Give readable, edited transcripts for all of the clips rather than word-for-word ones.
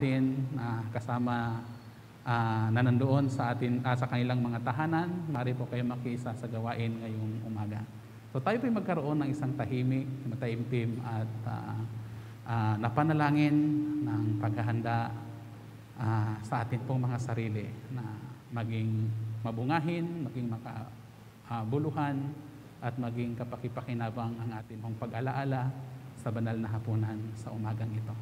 atin kasama na nandoon sa atin sa kanilang mga tahanan. Maaari po kayo makiisa sa gawain ngayong umaga. So tayo po'y magkaroon ng isang tahimik, mataimtim at napanalangin ng paghahanda sa atin pong mga sarili na maging mabungahin, maging makabuluhan at maging kapakipakinabang ang atin pong pag-alaala sa banal na hapunan sa umagang ito.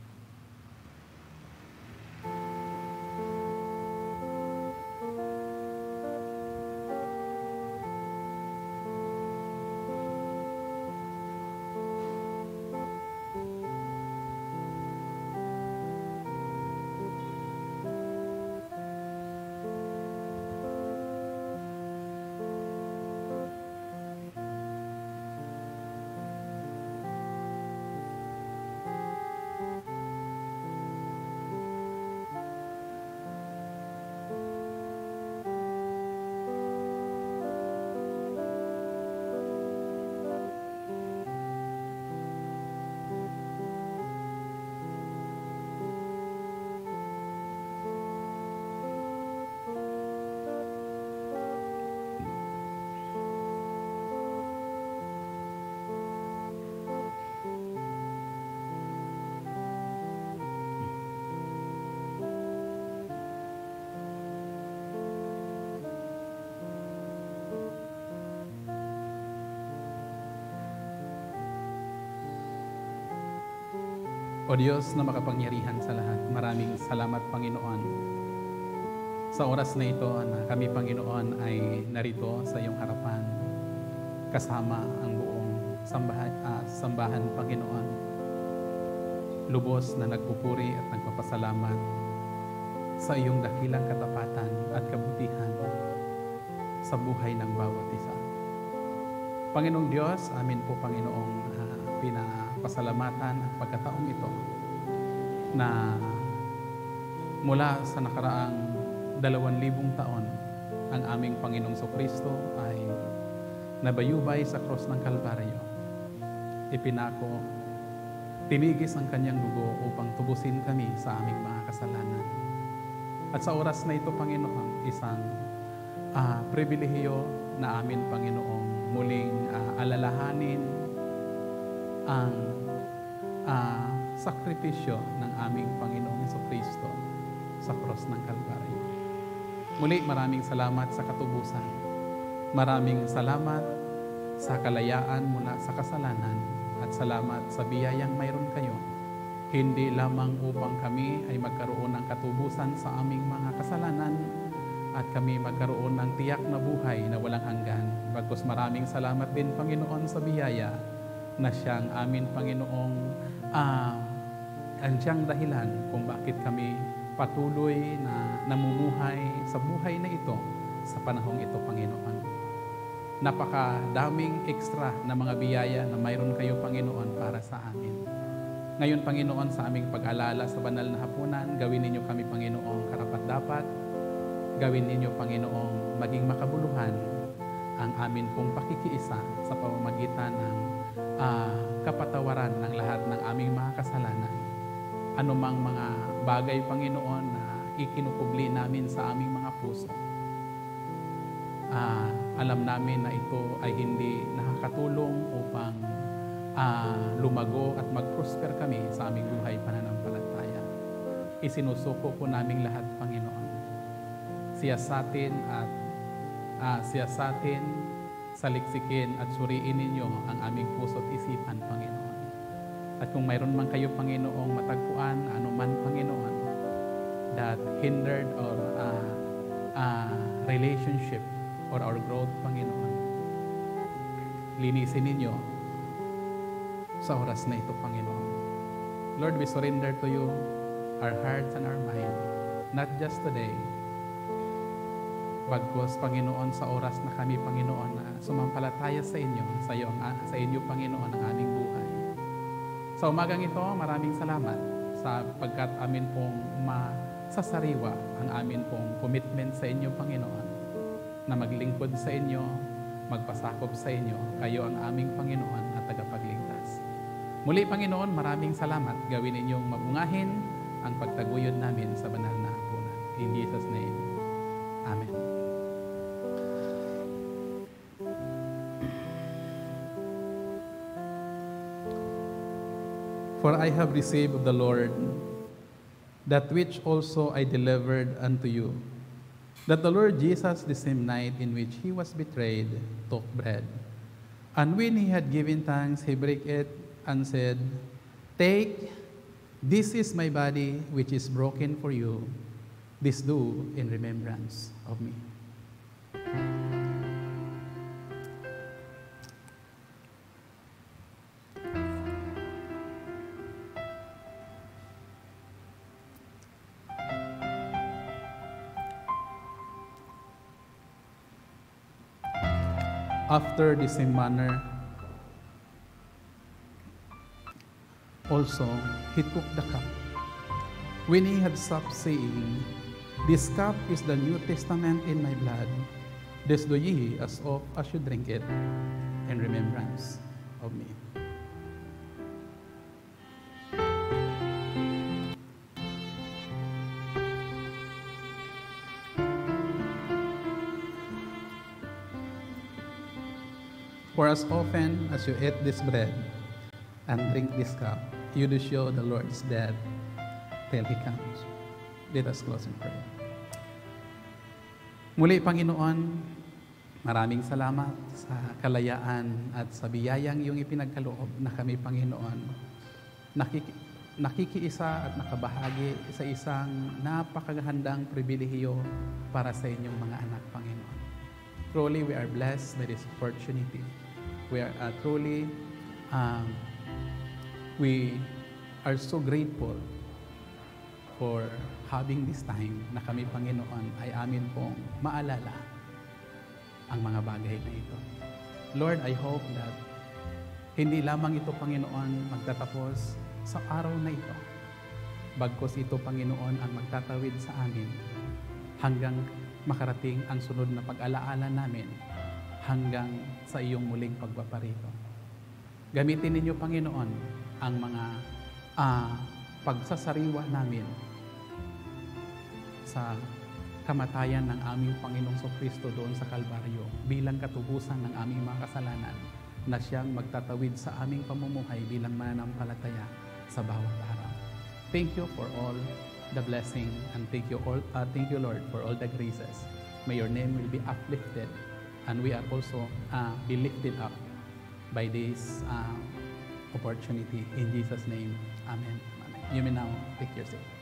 O Diyos na makapangyarihan sa lahat, maraming salamat Panginoon. Sa oras na ito na kami Panginoon ay narito sa iyong harapan, kasama ang buong sambahan Panginoon. Lubos na nagpupuri at nagpapasalamat sa iyong dakilang katapatan at kabutihan sa buhay ng bawat isa. Panginoong Diyos, amin po Panginoong pinapasalamatan ang pagkataong ito na mula sa nakaraang 2,000 taon ang aming Panginoong Kristo ay nabayubay sa krus ng Kalbaryo. Ipinako, tinigis ang kanyang dugo upang tubusin kami sa aming mga kasalanan. At sa oras na ito, Panginoon, isang pribilehiyo na amin, Panginoong, muling alalahanin ang sakripisyo ng aming Panginoong Kristo sa krus ng Kalbaryo. Muli, maraming salamat sa katubusan. Maraming salamat sa kalayaan mula sa kasalanan at salamat sa biyayang mayroon kayo. Hindi lamang upang kami ay magkaroon ng katubusan sa aming mga kasalanan at kami magkaroon ng tiyak na buhay na walang hanggan. Bagkus maraming salamat din, Panginoon, sa biyaya na siyang amin, Panginoong, ang siyang dahilan kung bakit kami patuloy na namumuhay sa buhay na ito sa panahong ito, Panginoon. Napakadaming extra na mga biyaya na mayroon kayo, Panginoon, para sa amin. Ngayon, Panginoon, sa aming pag-alala sa banal na hapunan, gawin ninyo kami, Panginoong, karapat-dapat. Gawin ninyo, Panginoong, maging makabuluhan ang amin pong pakikiisa sa pamamagitan ng kapatawaran ng lahat ng aming mga kasalanan. Anumang mga bagay, Panginoon, na ikinukubli namin sa aming mga puso. Alam namin na ito ay hindi nakakatulong upang lumago at mag-prosper kami sa aming buhay pananampalataya. Isinusuko po naming lahat, Panginoon. Siyasatin, saliksikin at suriin ninyo ang aming puso't isipan, Panginoon. At kung mayroon man kayo, Panginoong, matagpuan, anuman, Panginoon, that hindered or relationship or our growth, Panginoon, linisin ninyo sa oras na ito, Panginoon. Lord, we surrender to you our hearts and our mind, not just today, bagkus, Panginoon, sa oras na kami, Panginoon, na sumampalataya sa inyo, sa inyo, Panginoon, ang aming buhay. Sa umagang ito, maraming salamat sapagkat amin pong masasariwa ang amin pong commitment sa inyo, Panginoon, na maglingkod sa inyo, magpasakop sa inyo. Kayo ang aming Panginoon at tagapagligtas. Muli, Panginoon, maraming salamat. Gawin ninyong mabungahin ang pagtaguyod namin sa banal na hapunan. In Jesus' name, Amen. For I have received of the Lord that which also I delivered unto you, that the Lord Jesus, the same night in which he was betrayed, took bread. And when he had given thanks, he brake it and said, Take, this is my body which is broken for you. This do in remembrance of me. After the same manner, also he took the cup, when he had supped, saying, This cup is the New Testament in my blood. This do ye as oft as you drink it in remembrance of me. For as often as you eat this bread and drink this cup, you do show the Lord's death till He comes. Let us close in prayer. Muli, Panginoon, maraming salamat sa kalayaan at sa biyayang iyong ipinagkaloob na kami, Panginoon, nakikiisa at nakabahagi sa isang napakagandang pribilehiyo para sa inyong mga anak, Panginoon. Truly, we are blessed by this opportunity. We are we are so grateful for having this time na kami, Panginoon, ay amin pong maalala ang mga bagay na ito. Lord, I hope that hindi lamang ito, Panginoon, magtatapos sa araw na ito. Bagkus ito, Panginoon, ang magtatawid sa amin hanggang makarating ang sunod na pag-alaala namin hanggang sa iyong muling pagpaparito. Gamitin ninyo, Panginoon, ang mga pagsasariwa namin sa kamatayan ng aming Panginoong Kristo doon sa Kalbaryo bilang katubusan ng aming mga kasalanan na siyang magtatawid sa aming pamumuhay bilang mananampalataya sa bawat araw. Thank you for all the blessing and thank you Lord for all the graces. May your name will be uplifted and we are also be lifted up by this opportunity. In Jesus' name, Amen. Amen. You may now take your seat.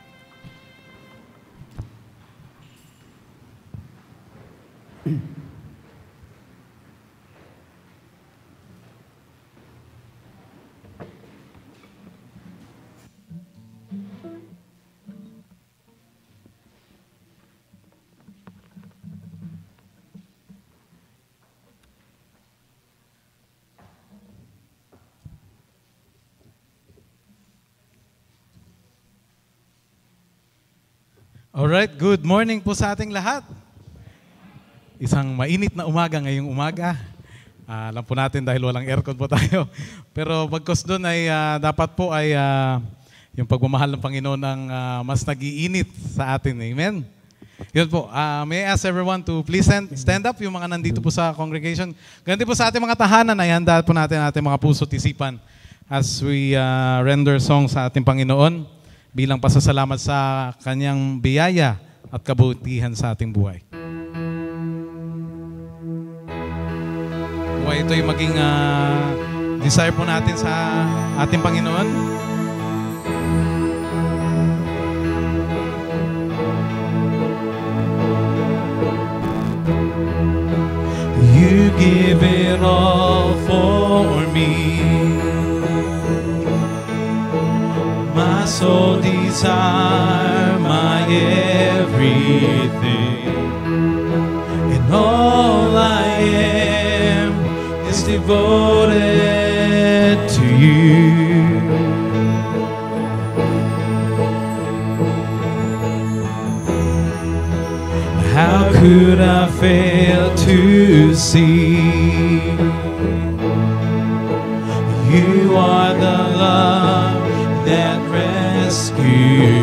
Alright, good morning po sa ating lahat. Isang mainit na umaga ngayong umaga. Alam po natin dahil walang aircon po tayo. Pero pagkos doon ay dapat po ay yung pagmamahal ng Panginoon ang mas nag-iinit sa atin. Amen? Yun po. May I ask everyone to please stand up, yung mga nandito po sa congregation. Ganti po sa ating mga tahanan, ay handa po natin ating mga puso't isipan as we render song sa ating Panginoon bilang pasasalamat sa kanyang biyaya at kabutihan sa ating buhay. Buhay ito'y maging desire po natin sa ating Panginoon. You give it all for me. My soul desire, my everything, and all I am is devoted to you. How could I fail to see you are the love that rescued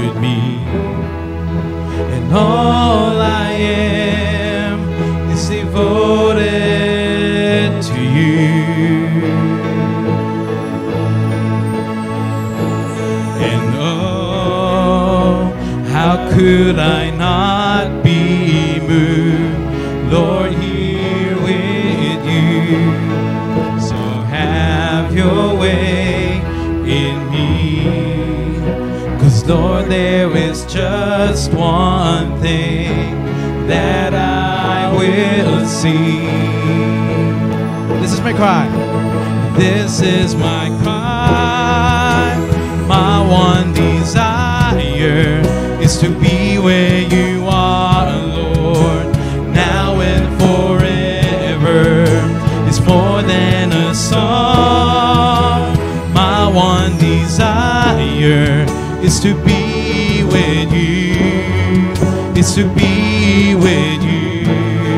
could I not be moved, Lord, here with you? So have your way in me. 'Cause Lord, there is just one thing that I will see. This is my cry. This is my cry. My one desire is to be where you are, Lord, now and forever. It's more than a song. My one desire is to be with you. It's to be with you,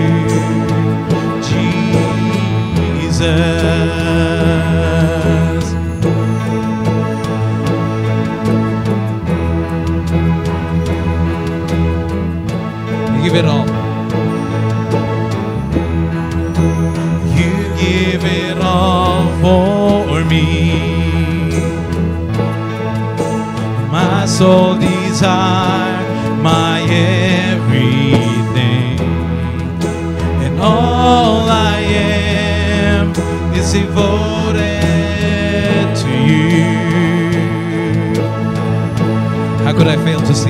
Jesus. You give it all. You give it all for me. My soul desire, my everything, and all I am is devoted to you. How could I fail to see?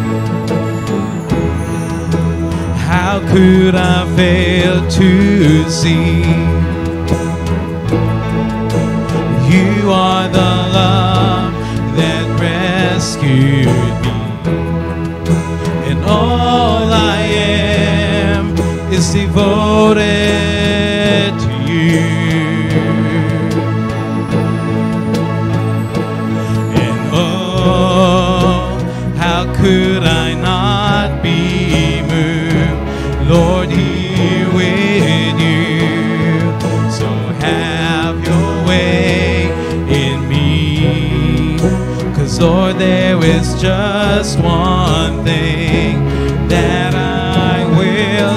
How could I fail to see? You are the love that rescued me, and all I am is devoted to you. And oh, how could I not be moved, Lord, here with you? So have your way in me. 'Cause Lord, there is just one thing that I will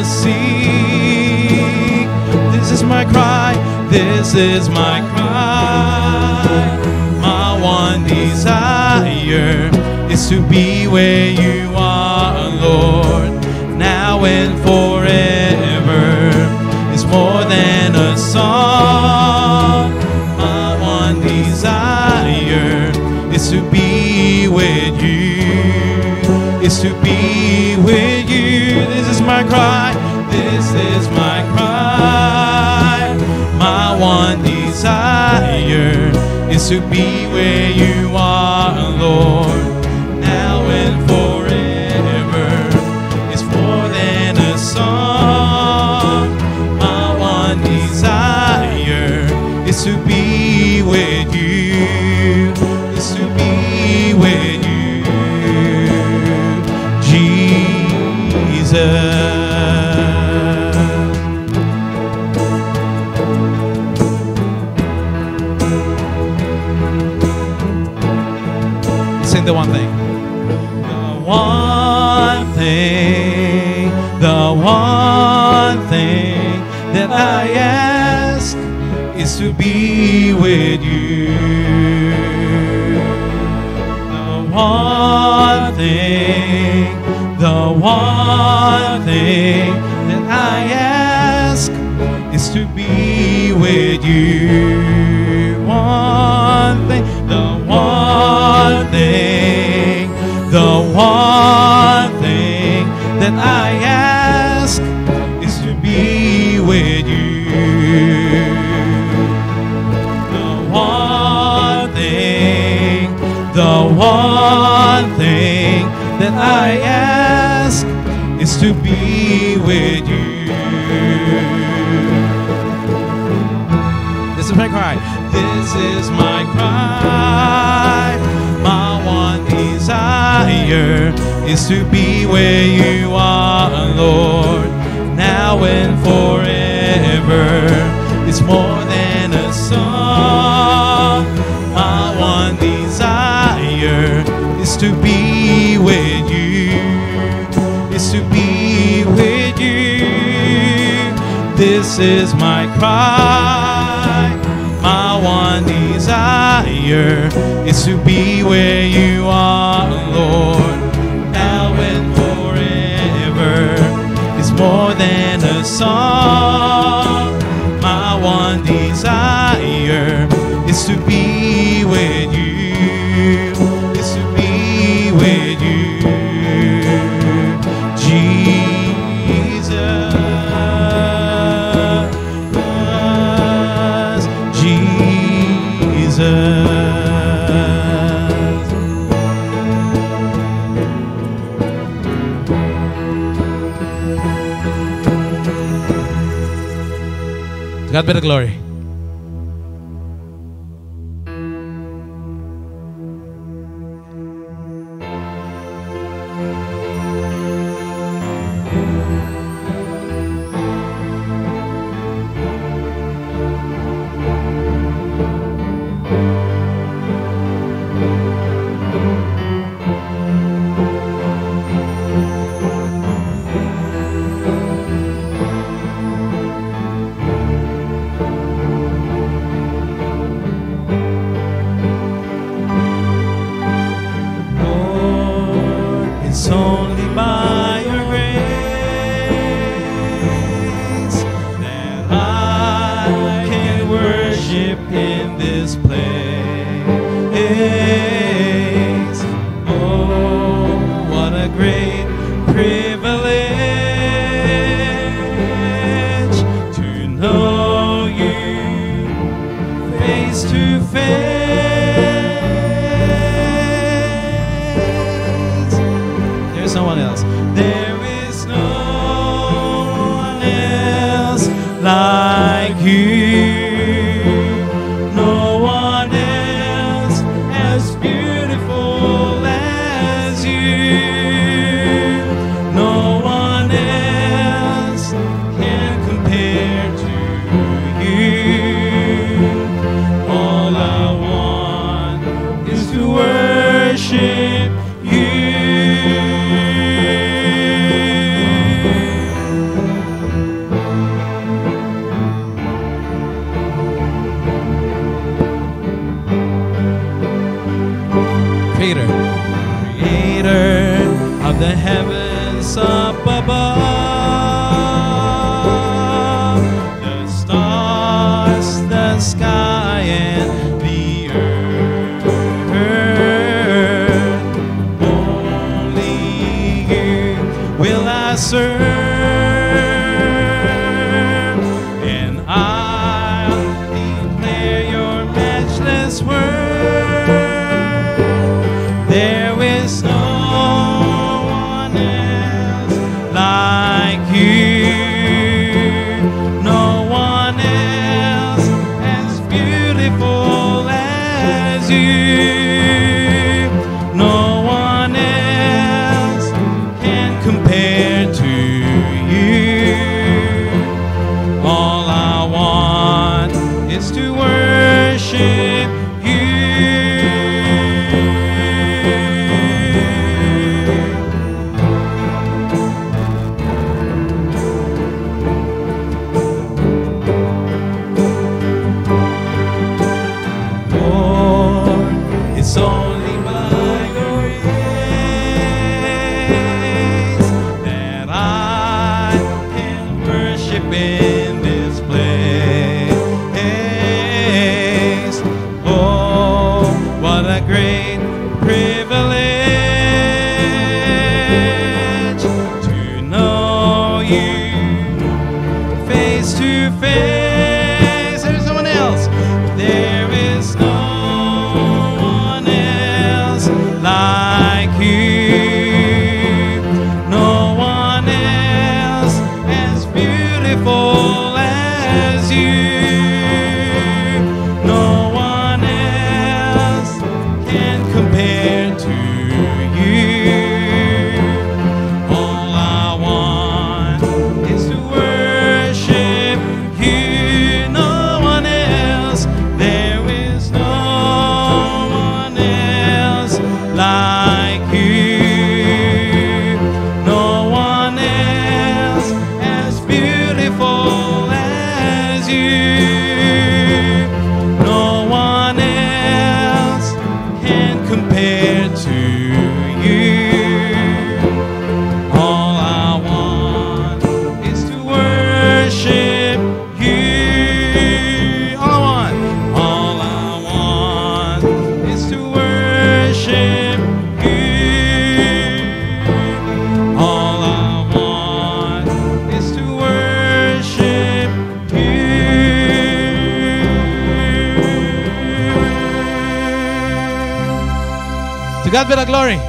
seek. This is my cry, this is my cry. My one desire is to be where you are, Lord, now and forever. It's more than a song. My one desire is to be with you, is to be with you. This is my cry, this is my cry. My one desire is to be where you are, Lord, now and forever. It's more than a song. My one desire is to be with you, is to be with you, Jesus. Sing the one thing. The one thing, the one thing that I ask is to be with you. The one thing, the one thing that I ask is to be with you. One thing, the one thing, the one thing that I ask is to be with you. The one thing, the one thing that I ask is to be with you. This is my cry. This is my cry. My one desire is to be where you are, Lord, now and forever. It's more than a song. My one desire is to be with you, is to be with you. This is my cry. My one desire is to be where you are, Lord, now and song. My one desire is to be with you, is to be with you, Jesus, Jesus. To God be the glory. Lord, it's only by your grace that I can worship in this place. Oh, what a great privilege to know you face to face. There's no one else. There is no one else like you. No one else as beautiful as you. No one else can compare to you. All I want is to worship you. Creator, creator of the heavens up above, the stars, the sky, and the earth. Only you will I serve, and I'll declare your matchless word. There is no one else like you. No one else as beautiful as you. No one else can compare to God be the glory.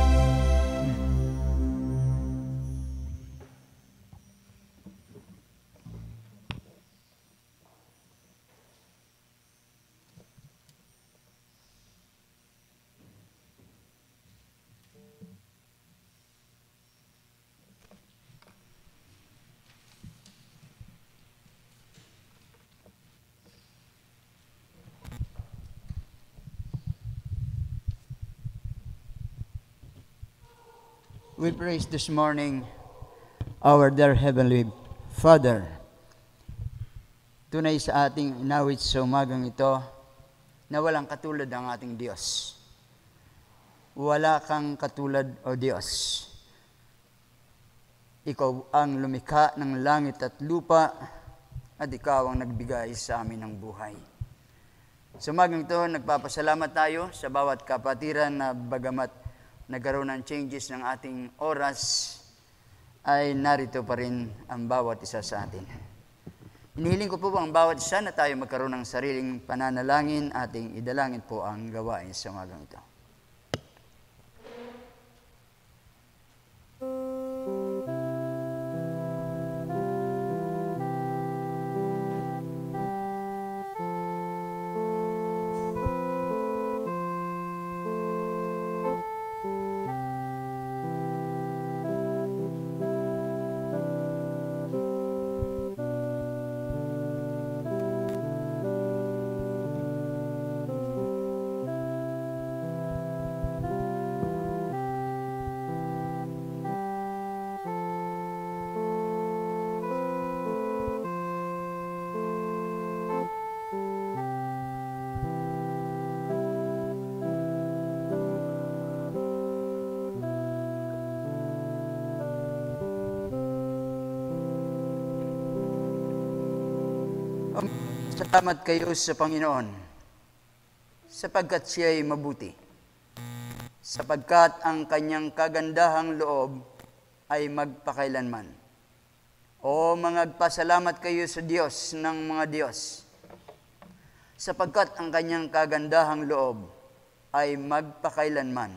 We praise this morning our dear Heavenly Father. Tunay sa ating inawit sa umagang ito na walang katulad ang ating Diyos. Wala kang katulad, O Diyos. Ikaw ang lumikha ng langit at lupa at ikaw ang nagbigay sa amin ng buhay. Sa umagang ito, nagpapasalamat tayo sa bawat kapatiran na bagamat nagkaroon ng changes ng ating oras, ay narito pa rin ang bawat isa sa atin. Inihiling ko po ang bawat isa na tayo magkaroon ng sariling pananalangin, ating idalangin po ang gawain sa umagang ito. Salamat kayo sa Panginoon, sapagkat siya ay mabuti, sapagkat ang kanyang kagandahang loob ay magpakailanman. O magpasalamat kayo sa Diyos ng mga Diyos, sapagkat ang kanyang kagandahang loob ay magpakailanman.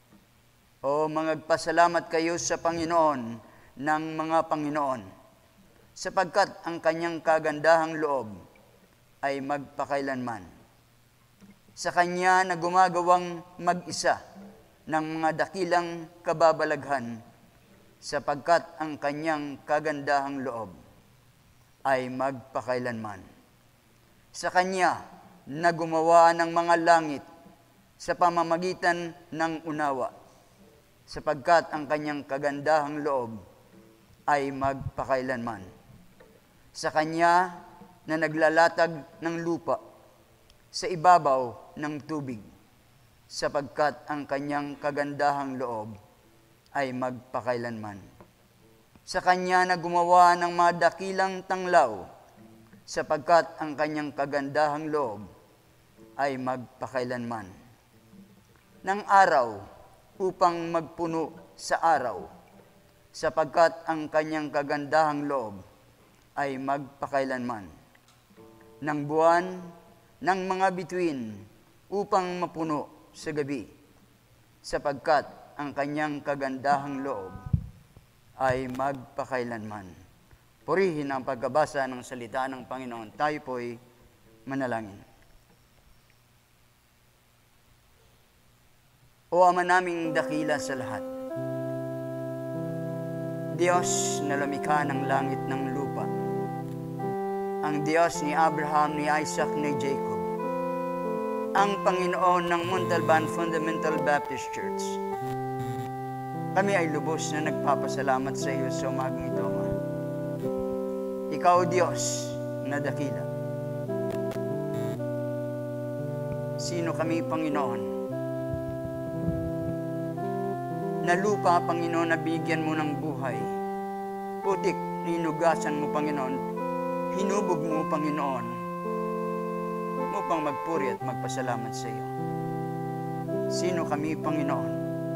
O magpasalamat kayo sa Panginoon ng mga Panginoon, sapagkat ang kanyang kagandahang loob ay magpakailanman. Sa Kanya na gumagawang mag-isa ng mga dakilang kababalaghan, sapagkat ang Kanyang kagandahang loob ay magpakailanman. Sa Kanya na gumawa ng mga langit sa pamamagitan ng unawa, sapagkat ang Kanyang kagandahang loob ay magpakailanman. Sa Kanya na naglalatag ng lupa sa ibabaw ng tubig, sapagkat ang kanyang kagandahang loob ay magpakailanman. Sa kanya na gumawa ng mga dakilang tanglaw, sapagkat ang kanyang kagandahang loob ay magpakailanman. Ng araw upang magpuno sa araw, sapagkat ang kanyang kagandahang loob ay magpakailanman. Ng buwan, ng mga bituin, upang mapuno sa gabi, sapagkat ang kanyang kagandahang loob ay magpakailanman. Purihin ang pagkabasa ng salita ng Panginoon. Tayo po'y manalangin. O Ama naming dakila sa lahat, Diyos na lumikha ng langit ng lupa, ang Diyos ni Abraham, ni Isaac, ni Jacob, ang Panginoon ng Montalban Fundamental Baptist Church. Kami ay lubos na nagpapasalamat sa iyo sa umagang ito, Ama. Ikaw, Diyos, na dakila. Sino kami, Panginoon? Na lupa, Panginoon, na bigyan mo ng buhay. Putik, hinugasan mo, Panginoon. Hinubog mo, Panginoon, upang magpuri at magpasalamat sa iyo. Sino kami, Panginoon?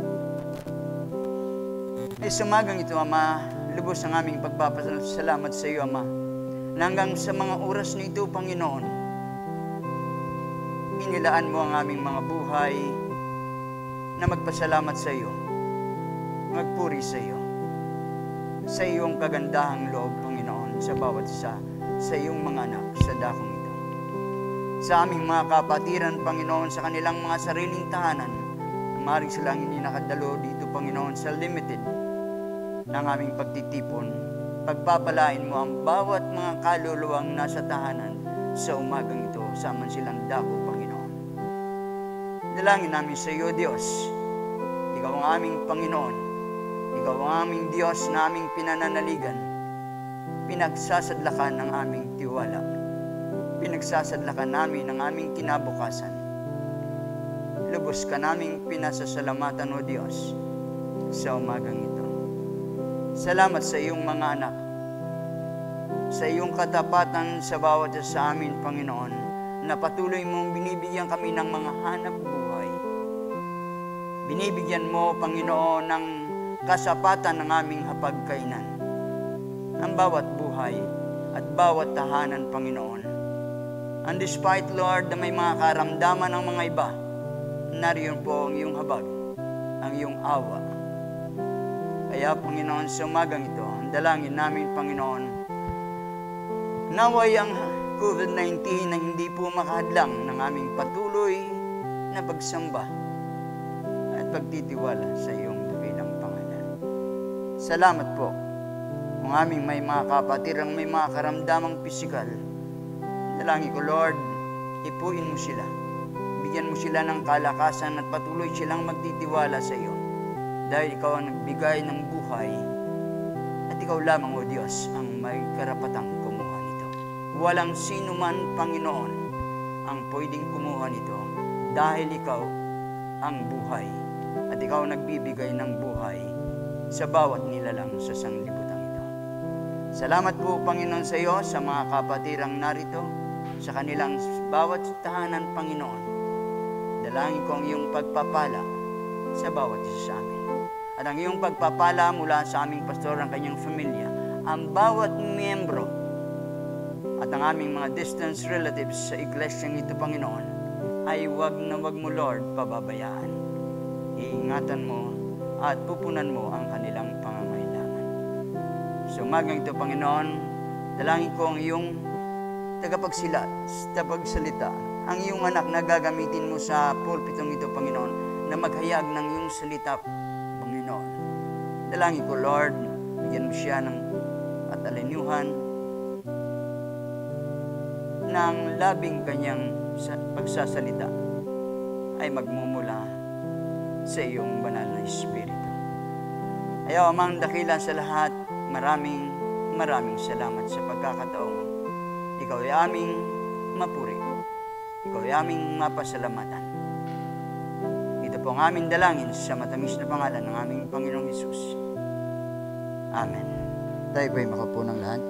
Ay sumagang ito, Ama, lubos ang aming pagpapasalamat sa iyo, Ama, na hanggang sa mga oras na ito, Panginoon, inilaan mo ang aming mga buhay na magpasalamat sa iyo, magpuri sa iyo, sa iyong kagandahang loob, Panginoon, sa bawat isa, sa iyong mga anak sa dakong ito. Sa aming mga kapatiran, Panginoon, sa kanilang mga sariling tahanan, maaaring silang hindi nakadalo dito, Panginoon, sa limited ng aming pagtitipon. Pagpapalain mo ang bawat mga kaluluwang nasa tahanan sa umagang ito, saman silang dako, Panginoon. Dalangin namin sa iyo, Diyos. Ikaw ang aming Panginoon. Ikaw ang aming Diyos na aming pinananaligan. Pinagsasadlakan ang aming tiwala. Pinagsasadlakan namin ang aming kinabukasan. Lubos ka naming pinasasalamatan, O Diyos, sa umagang ito. Salamat sa iyong mga anak, sa iyong katapatan sa bawat isa sa amin, Panginoon, na patuloy mong binibigyan kami ng mga hanap buhay. Binibigyan mo, Panginoon, ng kasapatan ng aming hapagkainan. Ang bawat buhay at bawat tahanan, Panginoon. And despite, Lord, na may mga karamdaman ng mga iba, nariyan po ang iyong habag, ang iyong awa. Kaya, Panginoon, sa umagang ito, ang dalangin namin, Panginoon, naway ang COVID-19 na hindi po makahadlang ng aming patuloy na pagsamba at pagtitiwala sa iyong dakilang pangalan. Salamat po kung aming may mga kapatirang may mga karamdamang pisikal. Dalangin ko, Lord, ipuin mo sila. Bigyan mo sila ng kalakasan at patuloy silang magtitiwala sa iyo. Dahil ikaw ang nagbigay ng buhay at ikaw lamang, O Diyos, ang may karapatang kumuha nito. Walang sino man, Panginoon, ang pwedeng kumuha nito dahil ikaw ang buhay at ikaw nagbibigay ng buhay sa bawat nilalang sa sanglibutan ito. Salamat po, Panginoon, sa iyo, sa mga kapatirang narito, sa kanilang bawat tahanan, Panginoon. Dalangin ko ang iyong pagpapala sa bawat isa sa amin. At ang iyong pagpapala mula sa aming pastor, ang kanyang pamilya, ang bawat miyembro at ang aming mga distance relatives sa iglesyang ito, Panginoon, ay wag na wag mo, Lord, pababayaan. Iingatan mo at pupunan mo ang kanilang pangangailangan. Sa umagang ito, Panginoon, dalangin ko ang iyong tagapagsalita, ang iyong anak na gagamitin mo sa pulpitong ito, Panginoon, na maghayag ng iyong salita, Panginoon. Dalangin ko, Lord, bigyan mo siya ng katalinuhan ng labing kanyang pagsasalita ay magmumula sa iyong banal na Espiritu. Ayaw, Amang dakila sa lahat, maraming salamat sa pagkakataong ikaw ay aming mapuri. Ikaw ay aming mapasalamatan. Ito po ang aming dalangin sa matamis na pangalan ng aming Panginoong Hesus. Amen. Tayo po'y makapo ng lahat.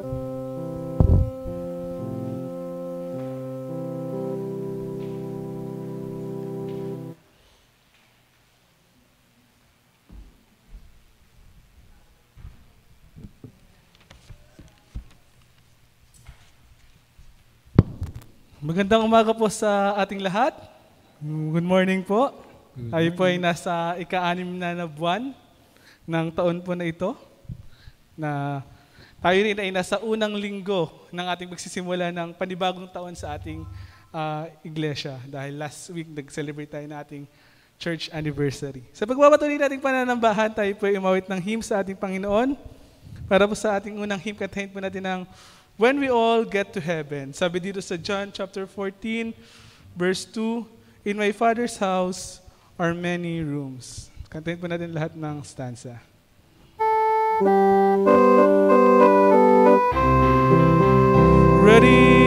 Magandang umaga po sa ating lahat. Good morning po. Tayo po ay nasa ika-6 na buwan ng taon po na ito. Na tayo rin ay nasa unang linggo ng ating pagsisimula ng panibagong taon sa ating iglesia. Dahil last week nag-celebrate tayo ng ating church anniversary. Sa pagbabatuloy nating pananambahan, tayo po ay umawit ng hymn sa ating Panginoon. Para po sa ating unang hymn, kantahin po natin ang When We All Get to Heaven. Sabi dito sa John chapter 14, verse 2, In my Father's house are many rooms. Kantahin po natin lahat ng stanza. Ready?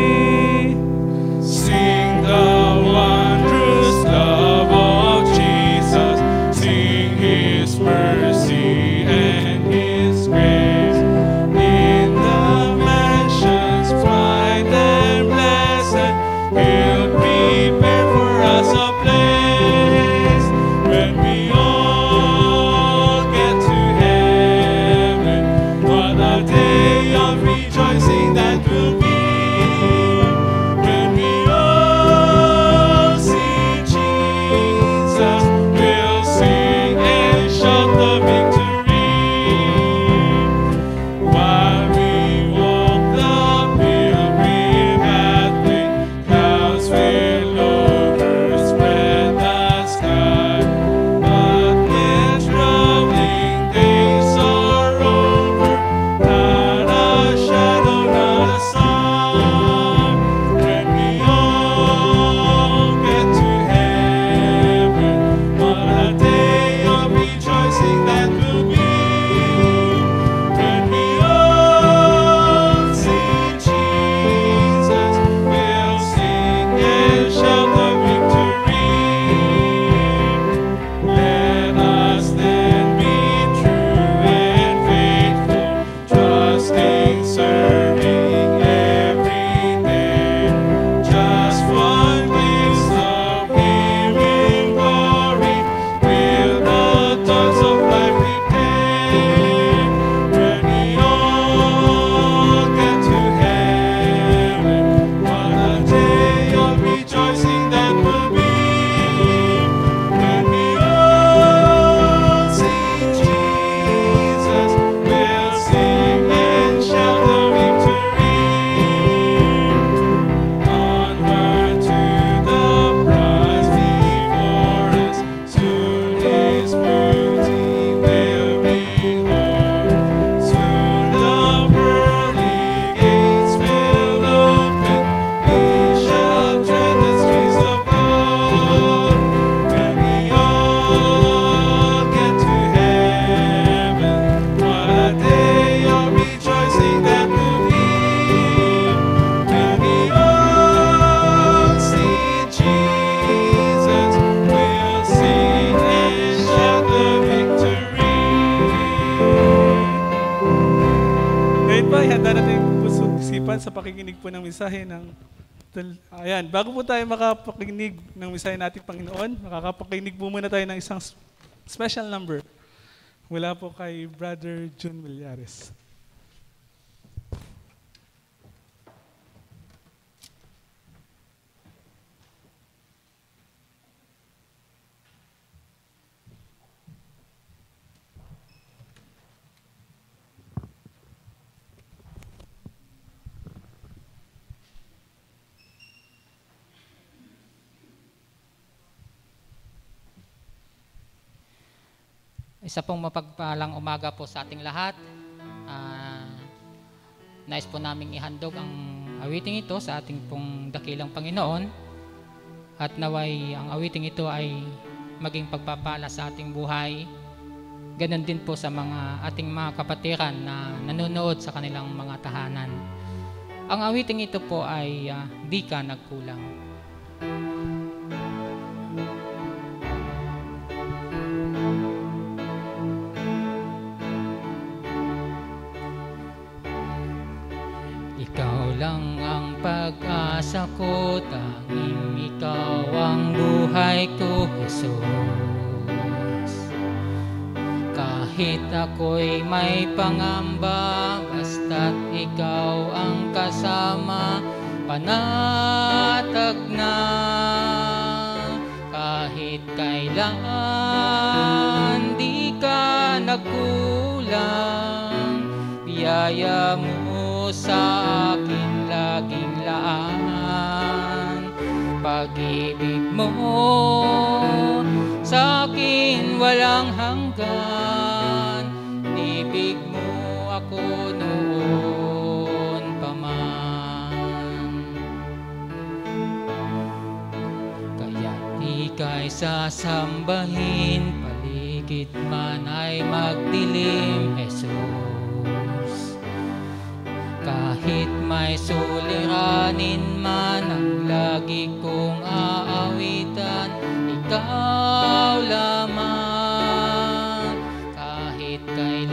Sing the wondrous love of Jesus. Sing His mercy and His grace. In the mansions bright and blessed, He'll prepare for us a place. When we all get to heaven, po ay handa natin pusong isipan sa pakikinig po ng mensahe ng ayan, bago po tayo makapakinig ng mensahe natin Panginoon, makakapakinig po muna tayo ng isang special number mula po kay Brother Jun Villares. Isa pong mapagpalang umaga po sa ating lahat. Nais po naming ihandog ang awiting ito sa ating pong dakilang Panginoon at naway ang awiting ito ay maging pagpapala sa ating buhay. Ganon din po sa ating mga kapatiran na nanonood sa kanilang mga tahanan. Ang awiting ito po ay Di Ka Nagkulang. Ikaw lang ang pag-asa ko, tanging ikaw ang buhay ko, Jesus. Kahit ako'y may pangamba, basta't ikaw ang kasama, panatag na. Kahit kailan di ka nagkulang, biyaya mo sa akin laging laan. Pag-ibig mo sa akin walang hanggan, ibig mo ako noon pa man. Kaya't ika'y sasambahin, paligid man ay magdilim, Jesus. Kahit may suliranin man ang lagi kong aawitan, ikaw lamang. Kahit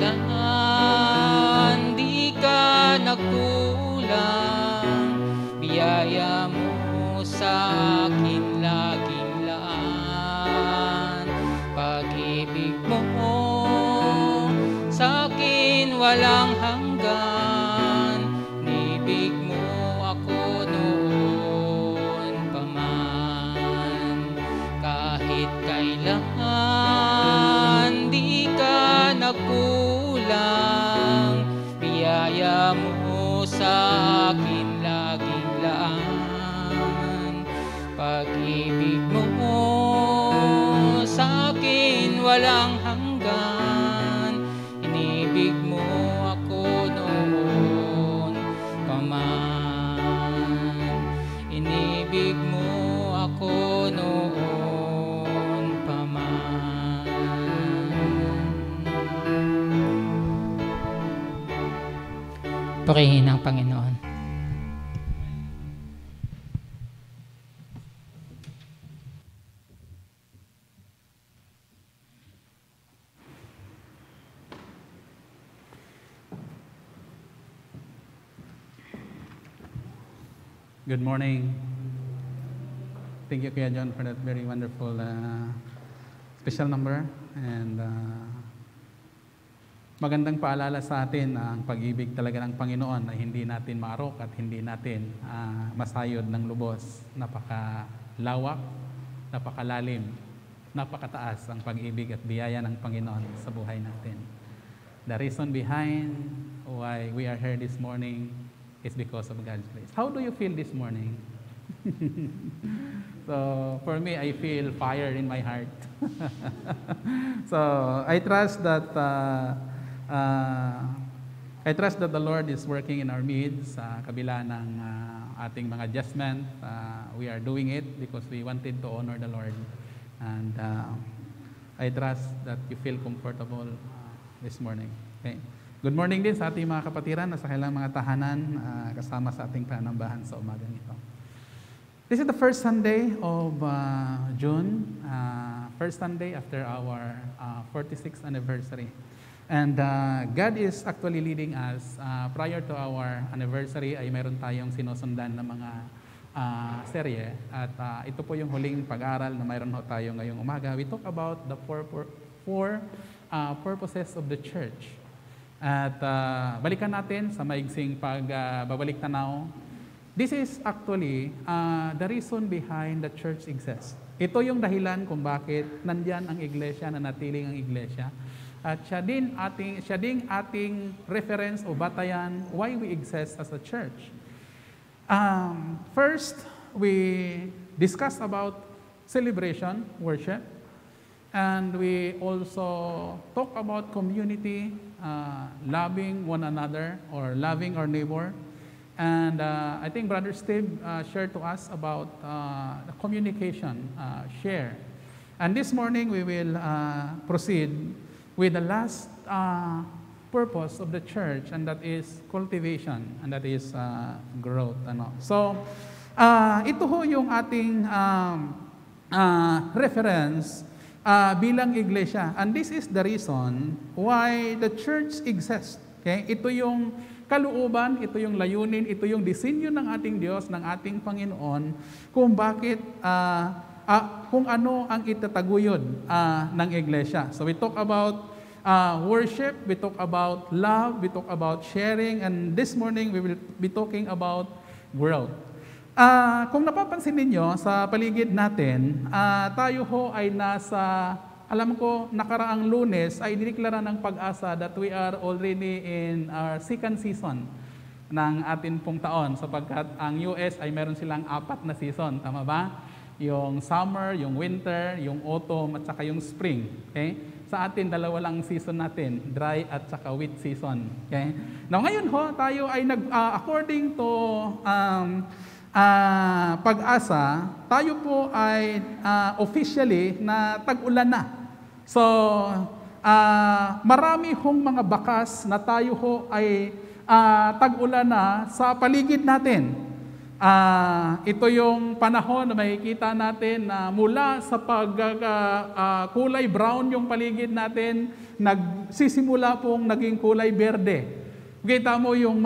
kailan di ka nagkulang, biyaya mo sa akin laging laan. Pag-ibig mo sa akin walang hanggan, di ka nagkulang, biyaya mo sa akin laging laan. Pag-ibig mo sa akin walang hanggan, inibig mo ako noon pa man. Inibig mo ako noon pa man. Purihin ang Panginoon. Good morning. Thank you, Kuya John, for that very wonderful special number. And magandang paalala sa atin na ang pag-ibig talaga ng Panginoon ay hindi natin maarok at hindi natin masayod ng lubos. Napakalawak, napakalalim, napakataas ang pag-ibig at biyaya ng Panginoon sa buhay natin. The reason behind why we are here this morning is because of God's grace. How do you feel this morning? So, for me, I feel fire in my heart. So, I trust that the Lord is working in our midst sa kabila ng ating mga adjustment. We are doing it because we wanted to honor the Lord. And I trust that you feel comfortable this morning. Okay. Good morning din sa ating mga kapatiran na sa kailang mga tahanan kasama sa ating panambahan sa umagang ito. This is the first Sunday of June, first Sunday after our 46th anniversary. And God is actually leading us. Prior to our anniversary ay meron tayong sinusundan na mga serye. At ito po yung huling pag-aaral na mayroon ho tayo ngayong umaga. We talk about the four purposes of the church. At balikan natin sa maigsing pagbabalik tanaw. This is actually the reason behind the church exists. Ito yung dahilan kung bakit nandyan ang iglesia, nanatiling ang iglesia. At siya ding ating reference o batayan why we exist as a church. First, we discussed about celebration, worship, and we also talk about community, loving one another or loving our neighbor. And I think Brother Steve shared to us about the communication, share. And this morning we will proceed with the last purpose of the church, and that is cultivation, and that is growth. So, ito ho yung ating reference bilang iglesia. And this is the reason why the church exists. Okay? Ito yung kalooban, ito yung layunin, ito yung disenyo ng ating Diyos, ng ating Panginoon, kung bakit, kung ano ang itataguyod ng iglesia. So we talk about worship, we talk about love, we talk about sharing, and this morning we will be talking about growth. Kung napapansin ninyo sa paligid natin, tayo ho ay nasa, alam ko, nakaraang Lunes ay diniklara ng Pag-asa that we are already in our second season ng atin pong taon, sapagkat ang US ay meron silang 4 na season, tama ba? Yung summer, yung winter, yung autumn, at saka yung spring. Okay? Sa atin, 2 lang season natin, dry at saka wet season. Okay? Now, ngayon ho, tayo ay according to Pag-asa, tayo po ay officially na tag-ulan na. So, marami hong mga bakas na tayo ho ay tag-ulan na sa paligid natin. Ito yung panahon na makikita natin na mula sa kulay brown yung paligid natin, nagsisimula pong naging kulay berde. Kita mo yung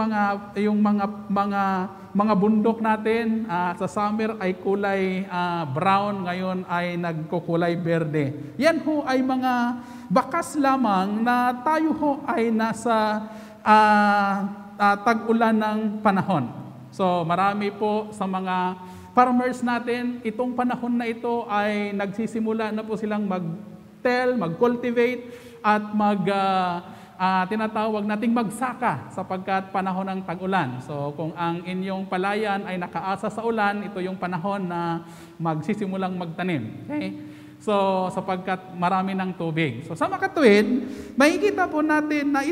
mga bundok natin sa summer ay kulay brown, ngayon ay nagkukulay berde. Yan ho ay mga bakas lamang na tayo ho ay nasa tag-ulan ng panahon. So marami po sa mga farmers natin, itong panahon na ito ay nagsisimula na po silang mag-cultivate at tinatawag nating magsaka sapagkat panahon ng tag-ulan. So kung ang inyong palayan ay nakaasa sa ulan, ito yung panahon na magsisimulang magtanim. Okay? So sapagkat marami ng tubig. So sa makatuwid, makikita po natin na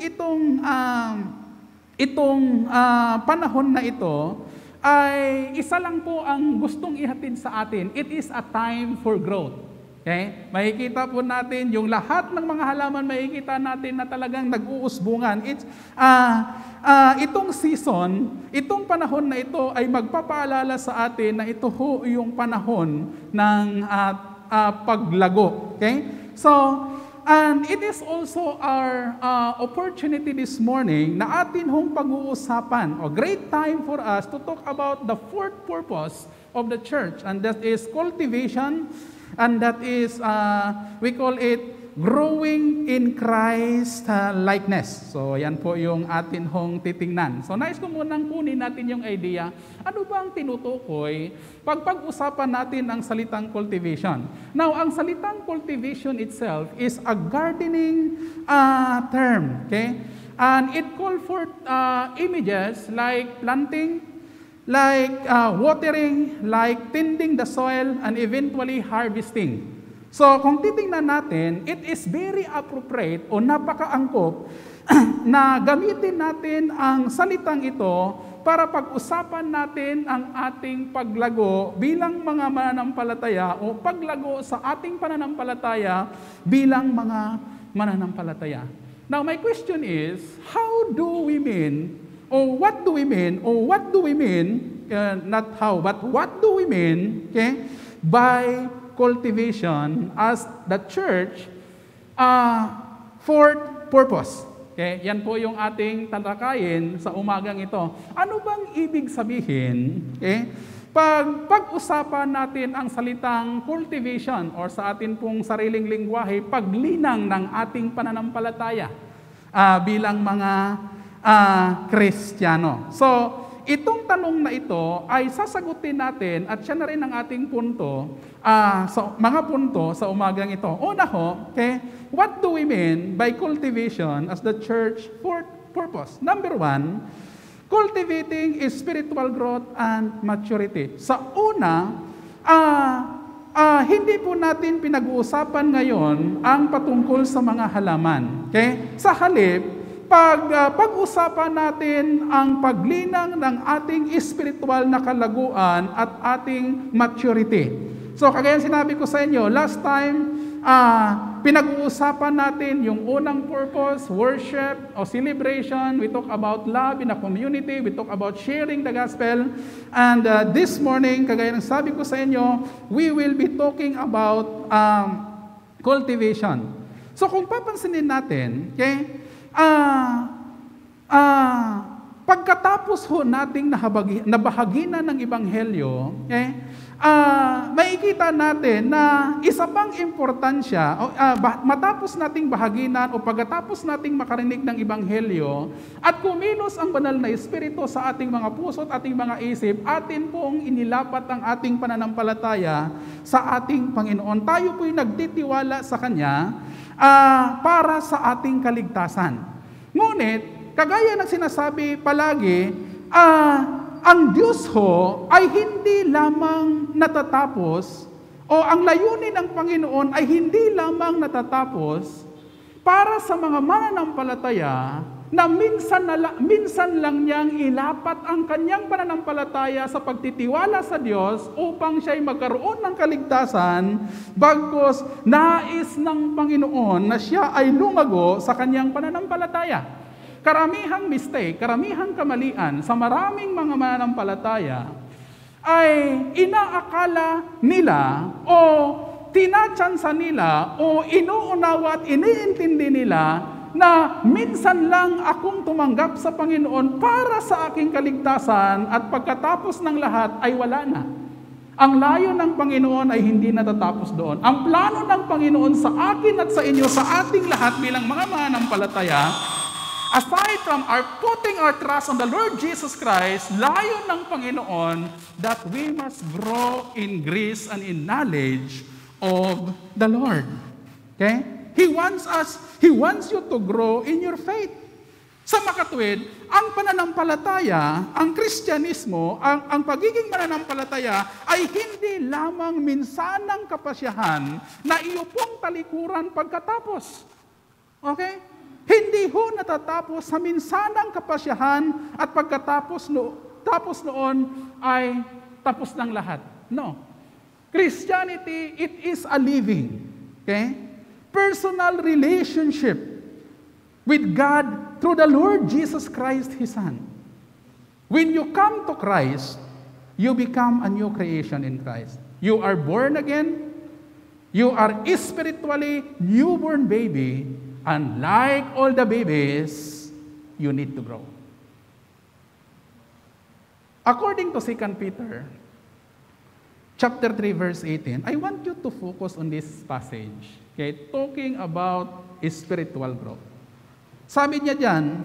itong panahon na ito ay isa lang po ang gustong ihatid sa atin. It is a time for growth. Okay? Makikita po natin yung lahat ng mga halaman, makikita natin na talagang nag-uusbungan. Itong season, itong panahon na ito ay magpapaalala sa atin na ito ho yung panahon ng paglago. Okay? So, and it is also our opportunity this morning na atin hong pag-uusapan, a great time for us to talk about the fourth purpose of the church, and that is cultivation, and that is, we call it growing in Christ likeness. So yan po yung atin hong titingnan. So nais ko munang kunin natin yung idea, ano ba ang tinutukoy pag-usapan natin ang salitang cultivation. Now, ang salitang cultivation itself is a gardening term. Okay? And it calls for images like planting, like watering, like tending the soil, and eventually harvesting. So, kung titingnan natin, it is very appropriate o napakaangkop na gamitin natin ang salitang ito para pag-usapan natin ang ating paglago bilang mga mananampalataya o paglago sa ating pananampalataya bilang mga mananampalataya. Now, my question is, how do we mean, or what do we mean, not how, but what do we mean, okay, by cultivation as the church fourth purpose. Okay? Yan po yung ating talakayin sa umagang ito. Ano bang ibig sabihin? Okay? Pag-usapan natin ang salitang cultivation or sa atin pong sariling lingwahe, paglinang ng ating pananampalataya bilang mga Kristiyano. So, itong tanong na ito ay sasagutin natin at siya na rin ang ating punto, mga punto sa umagang ito. Una ho, okay, what do we mean by cultivation as the church purpose? Number one, cultivating spiritual growth and maturity. Sa una, hindi po natin pinag-uusapan ngayon ang patungkol sa mga halaman. Okay? Sa halip, pag-usapan natin ang paglinang ng ating spiritual na kalaguan at ating maturity. So, kagaya sinabi ko sa inyo, last time, pinag-uusapan natin yung unang purpose, worship o celebration. We talk about love in a community. We talk about sharing the gospel. And this morning, kagaya ng sabi ko sa inyo, we will be talking about cultivation. So kung papansinin natin, okay, pagkatapos ho nating nabahaginan ng Ebanghelyo, okay, makikita natin na isa pang importansya, matapos nating bahaginan o pagkatapos nating makarinig ng Ebanghelyo at kumilos ang banal na Espiritu sa ating mga puso at ating mga isip, atin pong inilapat ang ating pananampalataya sa ating Panginoon. Tayo po'y nagtitiwala sa Kanya para sa ating kaligtasan. Ngunit, kagaya ng sinasabi palagi, ang Diyos ho ay hindi lamang natatapos o ang layunin ng Panginoon ay hindi lamang natatapos para sa mga mananampalataya na minsan lang niyang ilapat ang kanyang pananampalataya sa pagtitiwala sa Diyos upang siya'y magkaroon ng kaligtasan, bagkus nais ng Panginoon na siya ay lumago sa kanyang pananampalataya. Karamihang mistake, karamihang kamalian sa maraming mga mananampalataya ay inaakala nila o tinatsansa nila o inuunawa at iniintindi nila na minsan lang akong tumanggap sa Panginoon para sa aking kaligtasan at pagkatapos ng lahat ay wala na. Ang layo ng Panginoon ay hindi natatapos doon. Ang plano ng Panginoon sa akin at sa inyo, sa ating lahat bilang mga mananampalataya, aside from our putting our trust on the Lord Jesus Christ, layo ng Panginoon that we must grow in grace and in knowledge of the Lord. Okay? He wants you to grow in your faith. Sa makatwid, ang pananampalataya, ang Kristyanismo, ang pagiging mananampalataya ay hindi lamang minsanang kapasyahan na iyo pong talikuran pagkatapos. Okay? Hindi ho natatapos sa minsanang kapasyahan at pagkatapos noon ay tapos ng lahat. No. Christianity, it is a living, okay, personal relationship with God through the Lord Jesus Christ, His Son. When you come to Christ, you become a new creation in Christ. You are born again. You are spiritually newborn baby. And like all the babies, you need to grow. According to 2 Peter, chapter 3, verse 18, I want you to focus on this passage, okay, talking about spiritual growth. Sabi niya dyan,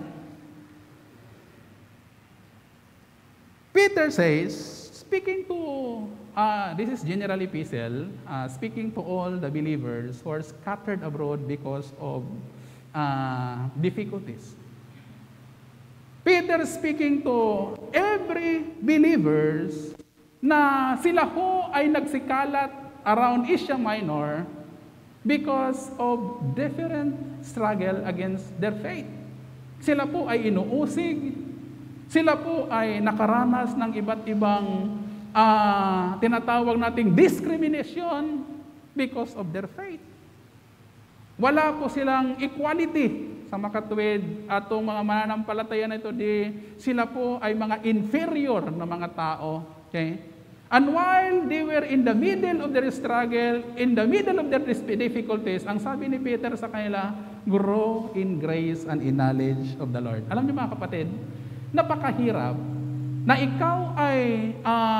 Peter says, speaking to, this is general epistle, speaking to all the believers who are scattered abroad because of difficulties. Peter speaking to every believers na sila ho ay nagsikalat around Asia Minor because of different struggle against their faith. Sila po ay inuusig, sila po ay nakaranas ng iba't ibang tinatawag nating discrimination because of their faith. Wala po silang equality sa makatuwid atong mga mananampalataya na ito, sila po ay mga inferior na mga tao. Okay? And while they were in the middle of their struggle, in the middle of their difficulties, ang sabi ni Peter sa kanila, grow in grace and in knowledge of the Lord. Alam niyo mga kapatid, napakahirap na ikaw ay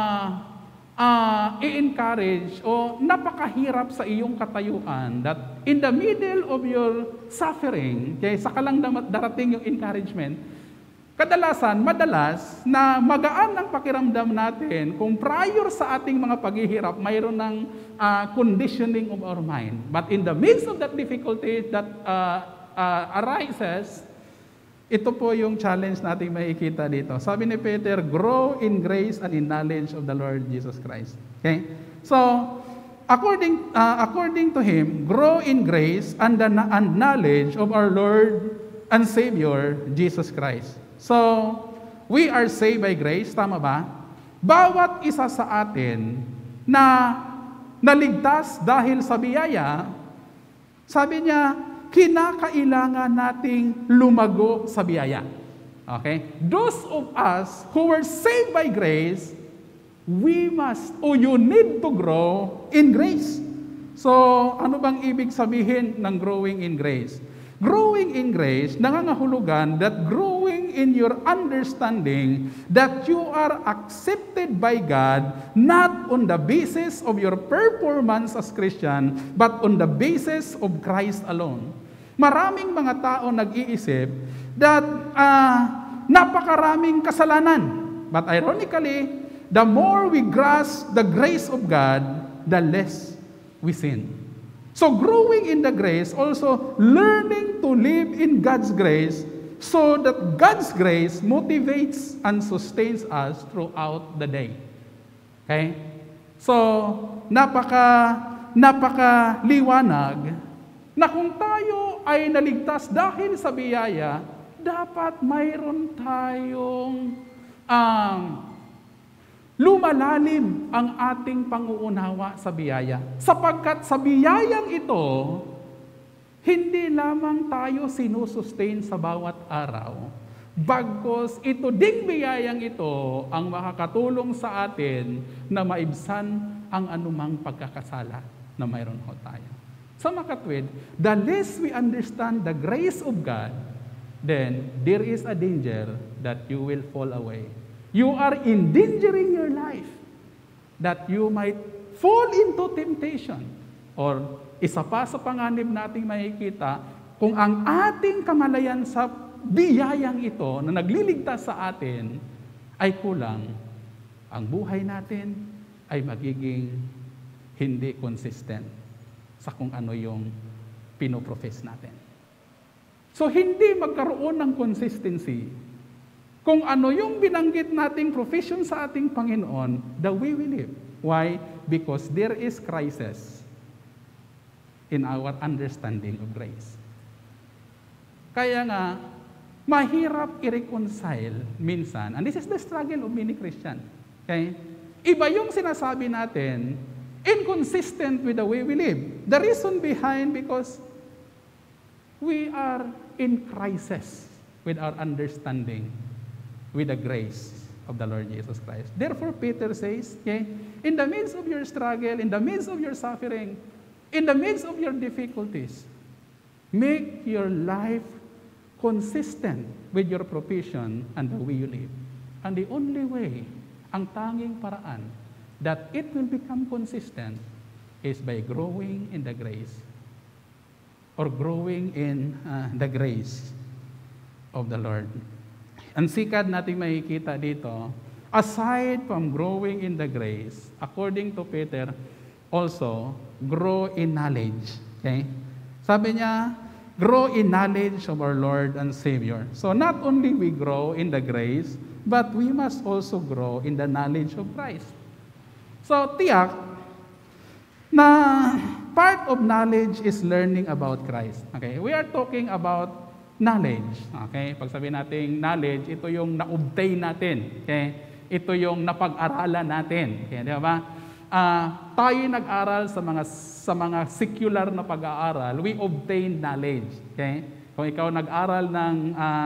i-encourage o napakahirap sa iyong katayuan that in the middle of your suffering, sa kalang darating yung encouragement, madalas na magaan ang pakiramdam natin kung prior sa ating mga paghihirap, mayroon ng conditioning of our mind. But in the midst of that difficulty that arises, ito po yung challenge natin makikita dito. Sabi ni Peter, grow in grace and in knowledge of the Lord Jesus Christ. Okay? So, according to him, grow in grace and knowledge of our Lord and Savior, Jesus Christ. So, we are saved by grace, tama ba? Bawat isa sa atin na naligtas dahil sa biyaya, sabi niya, kinakailangan nating lumago sa biyaya. Okay? Those of us who were saved by grace, you need to grow in grace. So, ano bang ibig sabihin ng growing in grace? Growing in grace, nangangahulugan that growing in your understanding that you are accepted by God not on the basis of your performance as Christian, but on the basis of Christ alone. Maraming mga tao nag-iisip that napakaraming kasalanan. But ironically, the more we grasp the grace of God, the less we sin. So growing in the grace, also learning to live in God's grace so that God's grace motivates and sustains us throughout the day. Okay? So, napaka-liwanag na kung tayo ay naligtas dahil sa biyaya, dapat mayroon tayong lumalalim ang ating panguunawa sa biyaya. Sapagkat sa biyayang ito, hindi lamang tayo sinusustain sa bawat araw, bagkus ito ding biyayang ito ang makakatulong sa atin na maibsan ang anumang pagkakasala na mayroon ho tayo. Sa makatwid, the less we understand the grace of God, then there is a danger that you will fall away. You are endangering your life that you might fall into temptation. Or isa pa sa panganib nating makikita, kung ang ating kamalayan sa biyayang ito na nagliligtas sa atin ay kulang, ang buhay natin ay magiging hindi consistent sa kung ano yung pinoprofess natin. So, hindi magkaroon ng consistency kung ano yung binanggit nating profession sa ating Panginoon, the way we live. Why? Because there is crisis in our understanding of grace. Kaya nga, mahirap i-reconcile minsan, and this is the struggle of many Christians. Okay? Iba yung sinasabi natin, inconsistent with the way we live. The reason behind, because we are in crisis with our understanding with the grace of the Lord Jesus Christ. Therefore, Peter says, okay, in the midst of your struggle, in the midst of your suffering, in the midst of your difficulties, make your life consistent with your profession and the way you live. And the only way, ang tanging paraan, that it will become consistent is by growing in the grace or growing in the grace of the Lord. Ang sikad natin makikita dito, aside from growing in the grace, according to Peter, also grow in knowledge. Okay? Sabi niya, grow in knowledge of our Lord and Savior. So not only we grow in the grace, but we must also grow in the knowledge of Christ. So, tiyak na part of knowledge is learning about Christ. Okay? We are talking about knowledge. Okay? Pag sabihin natin knowledge, ito yung na-obtain natin. Okay? Ito yung napag-aralan natin. Okay? Di ba? Tayo nag-aral sa mga secular na pag-aaral, we obtain knowledge. Okay? Kung ikaw nag-aral ng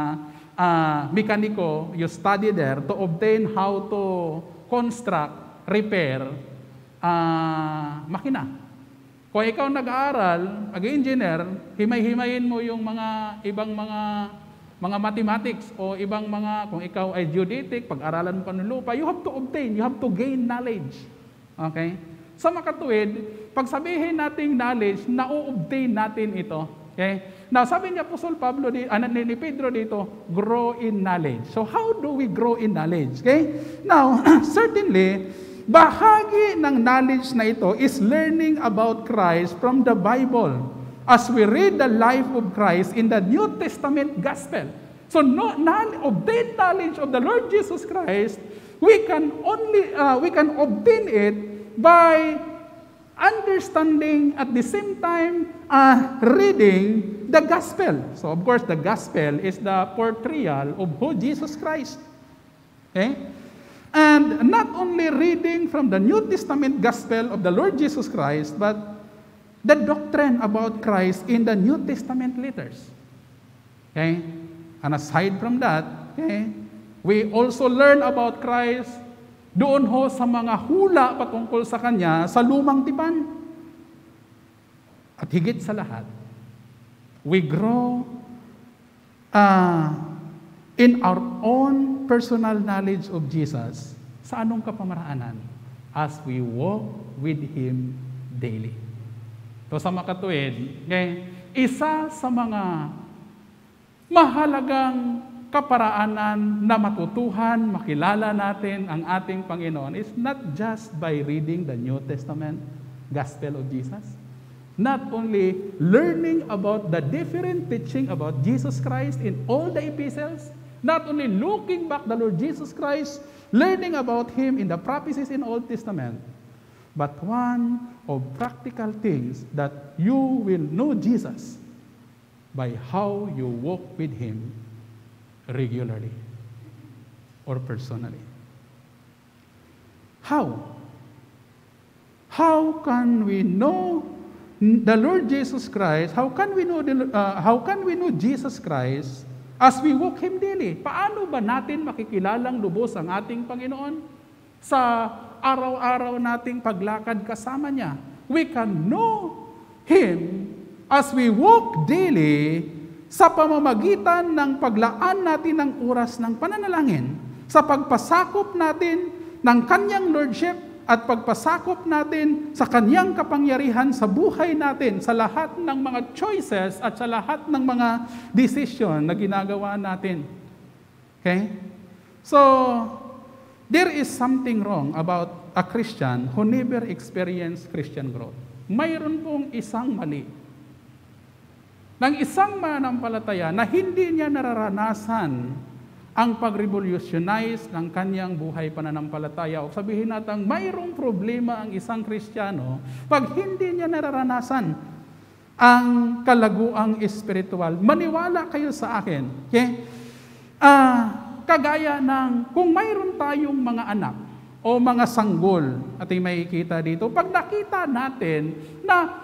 mekaniko, you study there to obtain how to construct, repair, makina. Kung ikaw nag-aaral, ag-engineer, himay-himayin mo yung mga ibang mga mathematics o ibang mga, kung ikaw ay geodetic, pag-aralan mo pa ng lupa, you have to obtain, you have to gain knowledge. Okay? Sa makatuwid, pag sabihin nating knowledge, na-obtain natin ito. Okay? Now, sabi ni Apostol Pablo, ni Pedro dito, grow in knowledge. So, how do we grow in knowledge? Okay? Now, certainly, bahagi ng knowledge na ito is learning about Christ from the Bible as we read the life of Christ in the New Testament Gospel. So, obtain knowledge of the Lord Jesus Christ, we can obtain it by understanding at the same time reading the Gospel. So, of course, the Gospel is the portrayal of who Jesus Christ. Okay? And not only reading from the New Testament Gospel of the Lord Jesus Christ, but the doctrine about Christ in the New Testament letters. Okay? And aside from that, okay, we also learn about Christ doon ho sa mga hula patungkol sa Kanya sa lumang tipan. At higit sa lahat, we grow in our own personal knowledge of Jesus. Sa anong kapamaraanan? As we walk with Him daily. So sa makatuwid, okay, isa sa mga mahalagang kaparaanan na matutuhan, makilala natin ang ating Panginoon is not just by reading the New Testament Gospel of Jesus. Not only learning about the different teaching about Jesus Christ in all the epistles, not only looking back the Lord Jesus Christ, learning about Him in the prophecies in Old Testament, but one of practical things that you will know Jesus by how you walk with Him regularly or personally. How? How can we know the Lord Jesus Christ? How can we know Jesus Christ as we walk Him daily? Paano ba natin makikilalang lubos ang ating Panginoon sa araw-araw nating paglakad kasama Niya? We can know Him as we walk daily sa pamamagitan ng paglaan natin ng oras ng pananalangin, sa pagpasakop natin ng Kanyang Lordship at pagpasakop natin sa Kanyang kapangyarihan sa buhay natin, sa lahat ng mga choices at sa lahat ng mga decision na ginagawa natin. Okay? So, there is something wrong about a Christian who never experienced Christian growth. Mayroon pong isang mali ng isang mananampalataya na hindi niya nararanasan ang pag-revolutionize ng kanyang buhay pananampalataya. O sabihin natin, mayroong problema ang isang Kristiyano pag hindi niya nararanasan ang kalaguang espiritual. Maniwala kayo sa akin. Okay? Kagaya ng kung mayroon tayong mga anak o mga sanggol, ating makikita dito, pag nakita natin na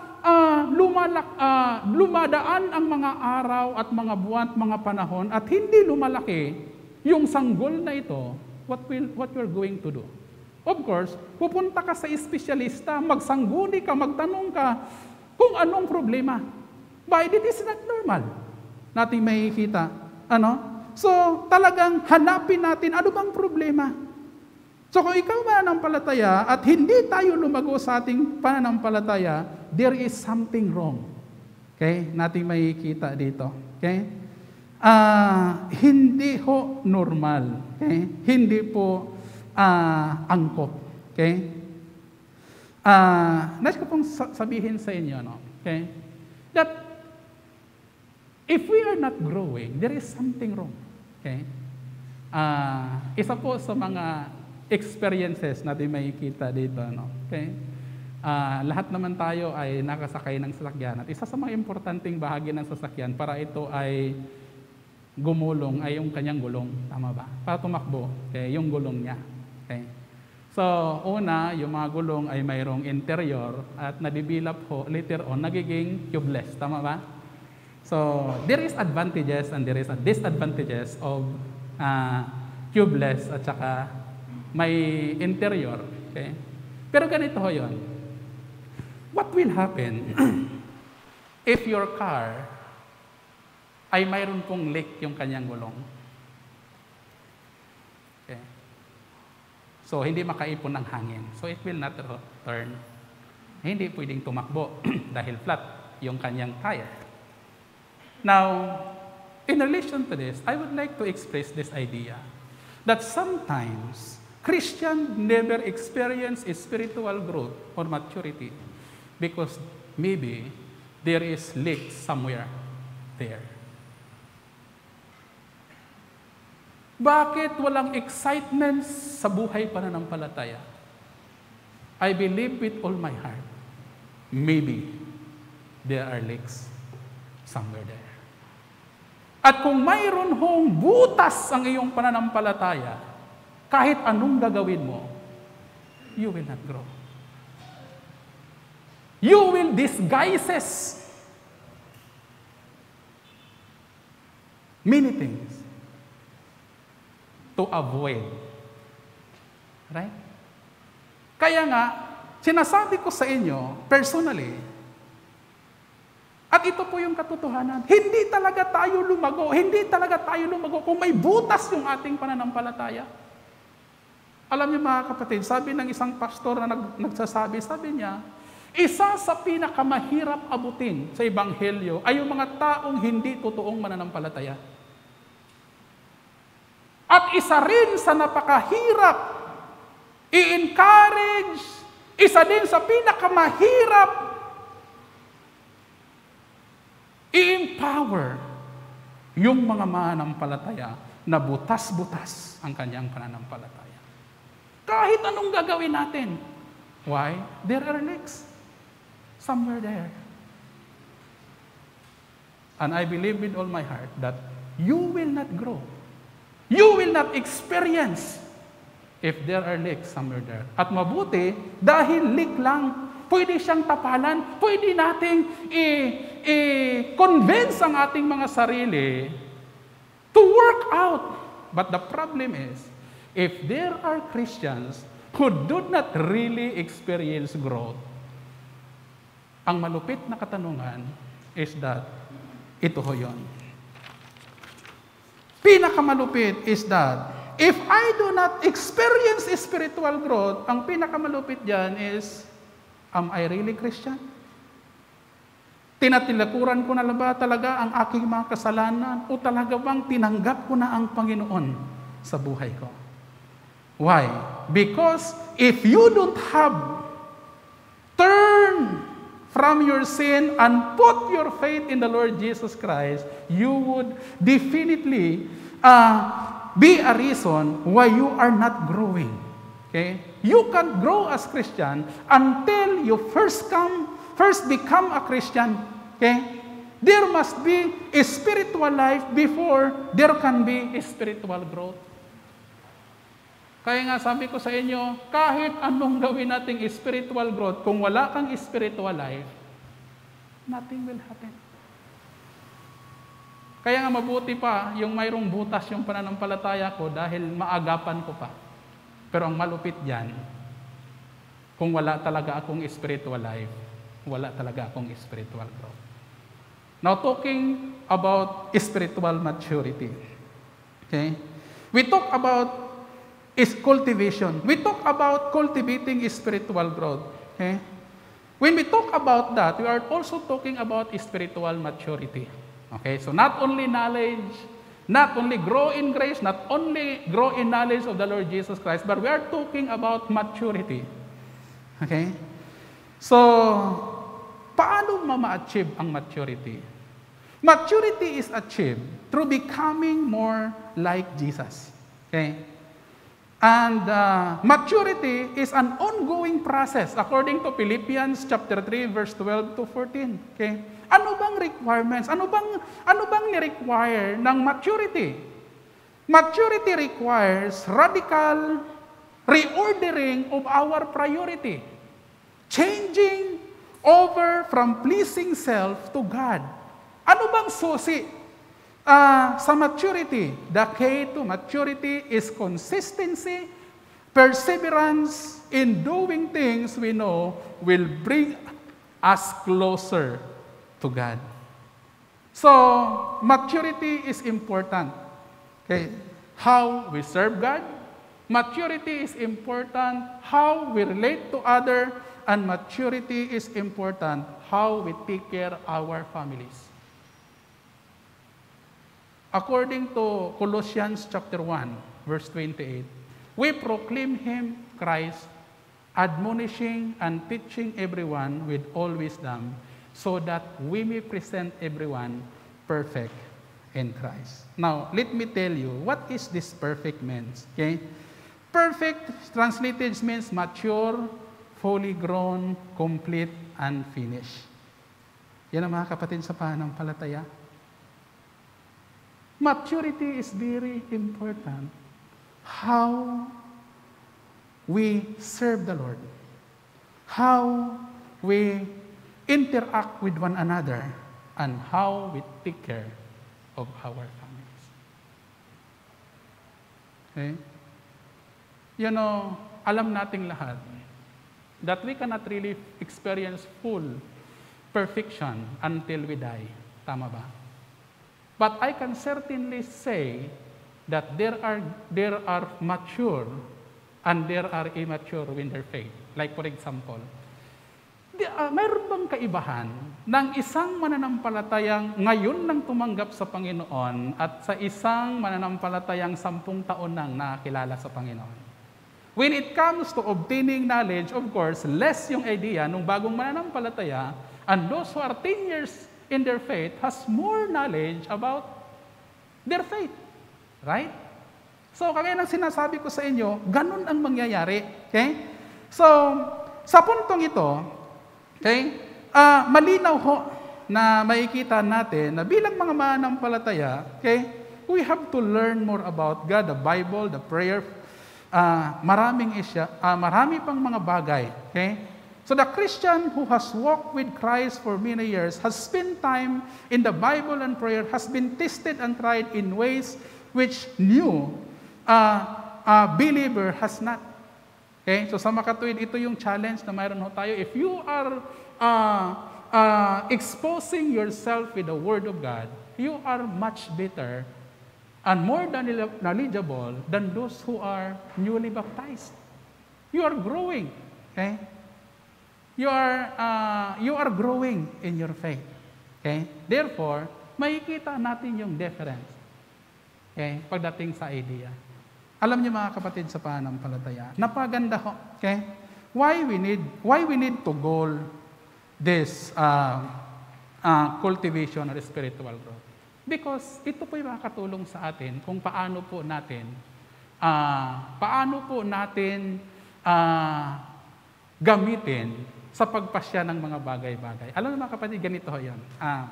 lumadaan ang mga araw at mga buwan at mga panahon at hindi lumalaki yung sanggol na ito, what you're going to do? Of course, pupunta ka sa espesyalista, magsangguni ka, magtanong ka kung anong problema. But it is not normal natin makikita. So, talagang hanapin natin ano bang problema. So, kung ikaw mananampalataya at hindi tayo lumago sa ating pananampalataya, there is something wrong. Okay? Natin makikita dito. Okay? Hindi ho normal. Okay? Hindi po angkop. Okay? Nais ko pong sabihin sa inyo, no? Okay? That if we are not growing, there is something wrong. Okay? Isa po sa mga experiences natin makikita dito, no? Okay? Lahat naman tayo ay nakasakay ng sasakyan. At isa sa mga importanteng bahagi ng sasakyan para ito ay gumulong ay yung kanyang gulong. Tama ba? Para tumakbo, okay, yung gulong niya. Okay? So, una, yung mga gulong ay mayroong interior at nadibilap ho, later on, nagiging tubeless. Tama ba? So, there is advantages and there is a disadvantages of tubeless at saka may interior. Okay? Pero ganito ho yun. what will happen if your car ay mayroon pong leak yung kanyang gulong? Okay. So, hindi makaipon ng hangin. So, it will not turn. Hindi pwedeng tumakbo dahil flat yung kanyang tire. Now, in relation to this, I would like to express this idea that sometimes Christians never experience spiritual growth or maturity because maybe there is leak somewhere there. Bakit walang excitement sa buhay pananampalataya? I believe with all my heart, maybe there are leaks somewhere there. At kung mayroon hong butas ang iyong pananampalataya, kahit anong gagawin mo, you will not grow. You will disguises many things to avoid. Right? Kaya nga, sinasabi ko sa inyo, personally, at ito po yung katotohanan, hindi talaga tayo lumago kung may butas yung ating pananampalataya. Alam niyo mga kapatid, sabi ng isang pastor na nagsasabi, sabi niya, isa sa pinakamahirap abutin sa Ebanghelyo ay yung mga taong hindi totoong mananampalataya. At isa rin sa napakahirap i-encourage, isa din sa pinakamahirap i-empower yung mga mananampalataya na butas-butas ang kanyang pananampalataya. Kahit anong gagawin natin. Why? There are leaks somewhere there. And I believe with all my heart that you will not grow. You will not experience if there are leaks somewhere there. At mabuti, dahil leak lang, pwede siyang tapalan, pwede nating i-convince ang ating mga sarili to work out. But the problem is, if there are Christians who do not really experience growth, ang malupit na katanungan is that, ito ho yun. Pinakamalupit is that, if I do not experience spiritual growth, ang pinakamalupit dyan is, am I really Christian? Tinatilakuran ko na ba talaga ang aking mga kasalanan o talaga bang tinanggap ko na ang Panginoon sa buhay ko? Why? Because if you don't have turn from your sin and put your faith in the Lord Jesus Christ, you would definitely be a reason why you are not growing. Okay? You can't grow as Christian until you first become a Christian. Okay? There must be a spiritual life before there can be a spiritual growth. Kaya nga sabi ko sa inyo, kahit anong gawin nating spiritual growth, kung wala kang spiritual life, nothing will happen. Kaya nga mabuti pa yung mayroong butas yung pananampalataya ko dahil maagapan ko pa. Pero ang malupit diyan, kung wala talaga akong spiritual life, wala talaga akong spiritual growth. Now talking about spiritual maturity. Okay? We talk about cultivation. We talk about cultivating spiritual growth. Okay? When we talk about that, we are also talking about spiritual maturity. Okay? So not only knowledge, not only grow in grace, not only grow in knowledge of the Lord Jesus Christ, but we are talking about maturity. Okay? So, paano ma-achieve ang maturity? Maturity is achieved through becoming more like Jesus. Okay? And maturity is an ongoing process according to Philippians chapter 3 verse 12 to 14. Okay? Ano bang requirements? Ano bang ni-require ng maturity? Maturity requires radical reordering of our priority. Changing over from pleasing self to God. Ano bang susi sa maturity? The key to maturity is consistency, perseverance in doing things we know will bring us closer to God. So, maturity is important. Okay? How we serve God. Maturity is important. How we relate to others. And maturity is important. How we take care of our families. According to Colossians chapter 1, verse 28, we proclaim Him, Christ, admonishing and teaching everyone with all wisdom, so that we may present everyone perfect in Christ. Now, let me tell you, what is this perfect means? Okay? Perfect, translated, means mature, fully grown, complete, and finished. Yan ang mga kapatid sa pananampalataya. Maturity is very important. How we serve the Lord. How we interact with one another. And how we take care of our families. Okay? You know, alam nating lahat that we cannot really experience full perfection until we die. Tama ba? But I can certainly say that there are mature and there are immature in their faith. Like for example, mayroon bang kaibahan ng isang mananampalatayang ngayon nang tumanggap sa Panginoon at sa isang mananampalatayang 10 taon nang nakakilala sa Panginoon? When it comes to obtaining knowledge, of course, less yung idea nung bagong mananampalataya, and those who are 10 years in their faith has more knowledge about their faith. Right? So, kagaya ng sinasabi ko sa inyo, ganun ang mangyayari. Okay? So, sa puntong ito, okay, malinaw ho na makikita natin na bilang mga mananampalataya, okay, we have to learn more about God, the Bible, the prayer, marami pang mga bagay. Okay? So the Christian who has walked with Christ for many years, has spent time in the Bible and prayer, has been tested and tried in ways which new believer has not. Okay? So sa makatuwid, ito yung challenge na mayroon ho tayo. If you are exposing yourself with the Word of God, you are much better and more knowledgeable than those who are newly baptized. You are growing. Okay? You are growing in your faith. Okay? Therefore, makikita natin yung difference. Okay? Pagdating sa idea. Alam niyo mga kapatid sa pananampalataya, napaganda ho. Okay? Why we need to goal this cultivation or spiritual growth? Because ito po yung makakatulong sa atin kung paano po natin gamitin sa pagpasya ng mga bagay-bagay. Alam mo mga kapatid, ganito ho yan.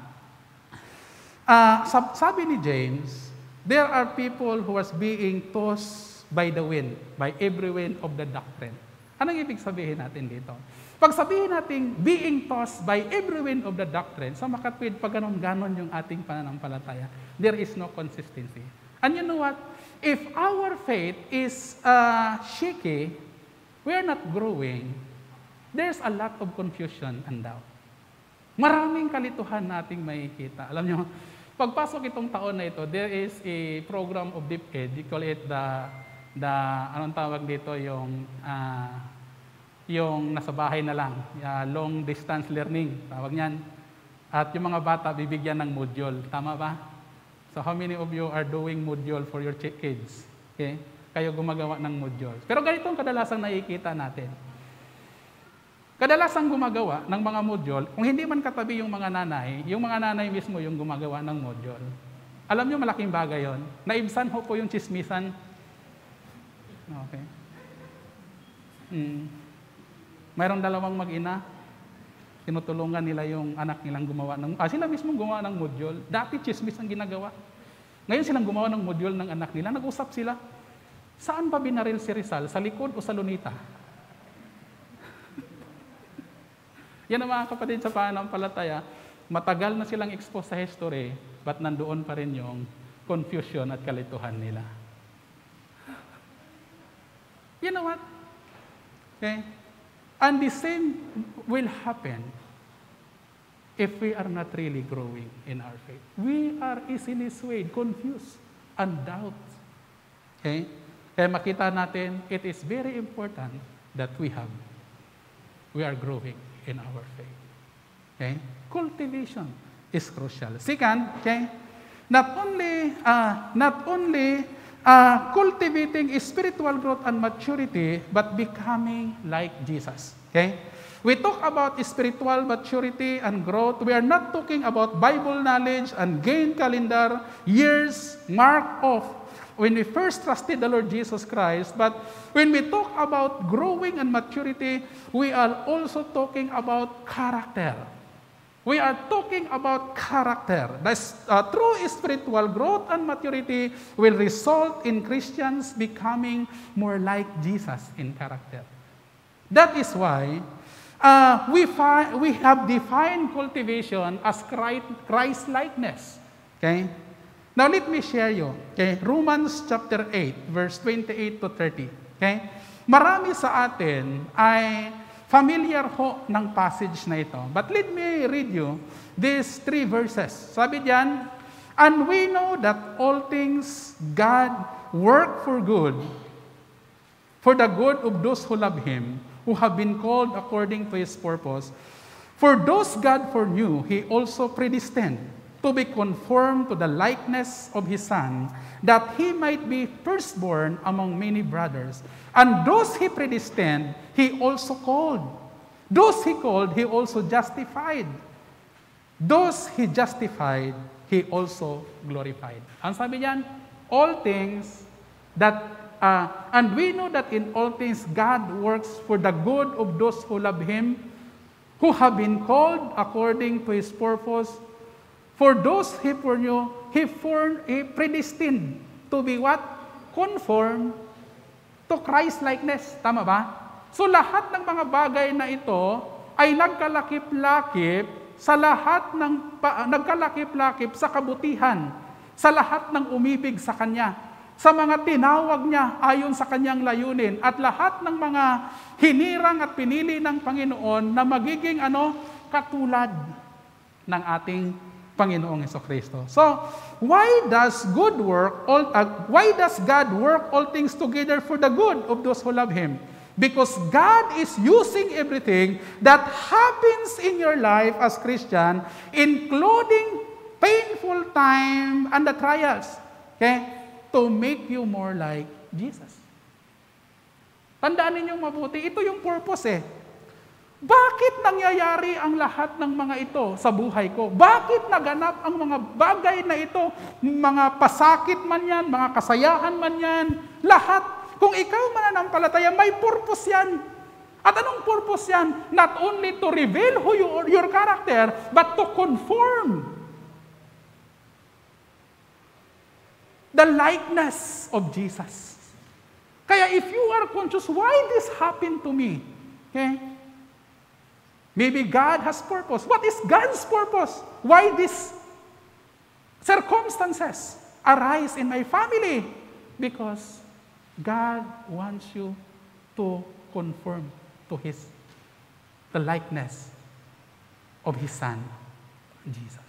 Sabi ni James, there are people who was being tossed by the wind, by every wind of the doctrine. Anong ibig sabihin natin dito? Pag sabihin natin, being tossed by every wind of the doctrine, sa makatwid, pag ganon yung ating pananampalataya, there is no consistency. And you know what? If our faith is shaky, we are not growing, there's a lot of confusion and doubt. Maraming kalituhan nating makikita. Alam nyo, pagpasok itong taon na ito, there is a program of DepEd. You call it anong tawag dito, yung nasa bahay na lang, long distance learning, tawag niyan. At yung mga bata, bibigyan ng module. Tama ba? So how many of you are doing module for your kids? Okay? Kayo gumagawa ng module. Pero ganito ang kadalasang nakikita natin. Kadalasang gumagawa ng mga module, kung hindi man katabi yung mga nanay mismo yung gumagawa ng module. Alam nyo, malaking bagay yon. Naibsan ho po yung chismisan. Okay. Mayroong dalawang mag-ina, tinutulungan nila yung anak nilang gumawa sila mismong gumawa ng module. Dati chismis ang ginagawa. Ngayon silang gumawa ng module ng anak nila. Nag-usap sila. Saan ba binaril si Rizal? Sa likod o sa lunita? Yan ang mga kapatid sa pananampalataya. Matagal na silang exposed sa history, but nandoon pa rin yung confusion at kalituhan nila. You know what? Okay? And the same will happen if we are not really growing in our faith. We are easily swayed, confused, and doubt. Okay? Kaya makita natin, it is very important that we are growing in our faith. Okay? Cultivation is crucial. Second, okay, not only cultivating spiritual growth and maturity, but becoming like Jesus. Okay? We talk about spiritual maturity and growth. We are not talking about Bible knowledge and gain calendar, years marked off when we first trusted the Lord Jesus Christ. But when we talk about growing and maturity, we are also talking about character. We are talking about character. True spiritual growth and maturity will result in Christians becoming more like Jesus in character. That is why we have defined cultivation as Christ-likeness. Okay? Now let me share you. Okay? Romans chapter 8, verse 28 to 30. Okay? Marami sa atin ay familiar ho ng passage na ito. But let me read you these 3 verses. Sabi diyan, and we know that all things God work for good, for the good of those who love Him, who have been called according to His purpose. For those God foreknew, He also predestined to be conformed to the likeness of His Son, that He might be firstborn among many brothers. And those He predestined, He also called. Those He called, He also justified. Those He justified, He also glorified. Ang sabi niyan, all things that, and we know that in all things God works for the good of those who love Him, who have been called according to His purpose. For those He foreknew, He predestined to be what? Conform to Christ-likeness. Tama ba? So lahat ng mga bagay na ito ay nagkalakip-lakip sa kabutihan, sa lahat ng umibig sa Kanya, sa mga tinawag Niya ayon sa Kanyang layunin, at lahat ng mga hinirang at pinili ng Panginoon na magiging katulad ng ating Panginoong Jesucristo. So, why does God work all things together for the good of those who love Him? Because God is using everything that happens in your life as Christian, including painful time and the trials, okay, to make you more like Jesus. Tandaan ninyong mabuti, ito yung purpose eh. Bakit nangyayari ang lahat ng mga ito sa buhay ko? Bakit naganap ang mga bagay na ito? Mga pasakit man yan, mga kasayahan man yan, lahat. Kung ikaw mananampalataya, may purpose yan. At anong purpose yan? Not only to reveal who your character, but to conform the likeness of Jesus. Kaya if you are conscious, why this happened to me? Okay? Maybe God has purpose. What is God's purpose? Why these circumstances arise in my family? Because God wants you to conform to the likeness of His Son, Jesus.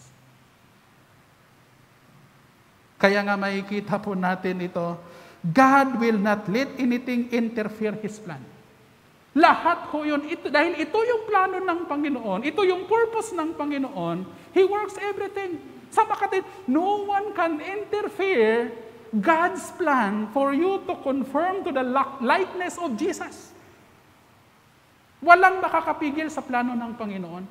Kaya nga makikita po natin ito, God will not let anything interfere His plan. Lahat ko yun, dahil ito yung plano ng Panginoon, ito yung purpose ng Panginoon, He works everything. Sa makatid, no one can interfere God's plan for you to conform to the likeness of Jesus. Walang makakapigil sa plano ng Panginoon.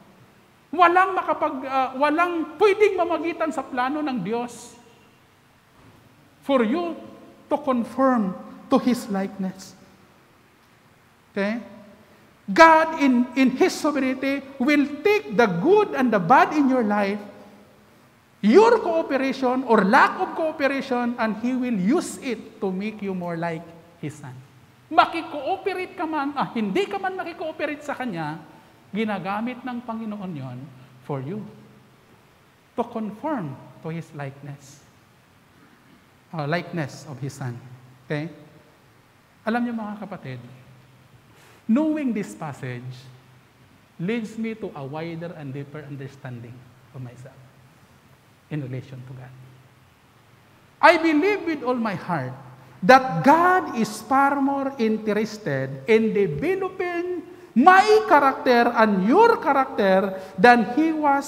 Walang pwedeng mamagitan sa plano ng Diyos for you to conform to His likeness. Okay? God in His sovereignty will take the good and the bad in your life, your cooperation or lack of cooperation, and He will use it to make you more like His Son. Makikooperate ka man, hindi ka man makikooperate sa Kanya, ginagamit ng Panginoon yon for you to conform to His likeness. Likeness of His Son. Okay? Alam niyo mga kapatid, knowing this passage, leads me to a wider and deeper understanding of myself in relation to God. I believe with all my heart that God is far more interested in developing my character and your character than He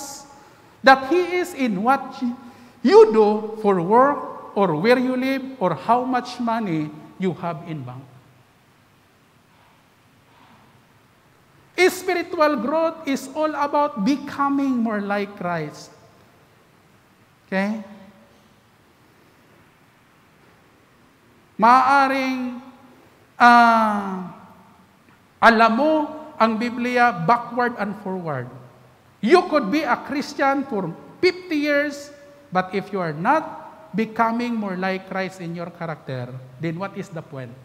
is in what you do for work or where you live or how much money you have in bank. Spiritual growth is all about becoming more like Christ. Okay? Maaaring alam mo ang Biblia backward and forward. You could be a Christian for 50 years, but if you are not becoming more like Christ in your character, then what is the point?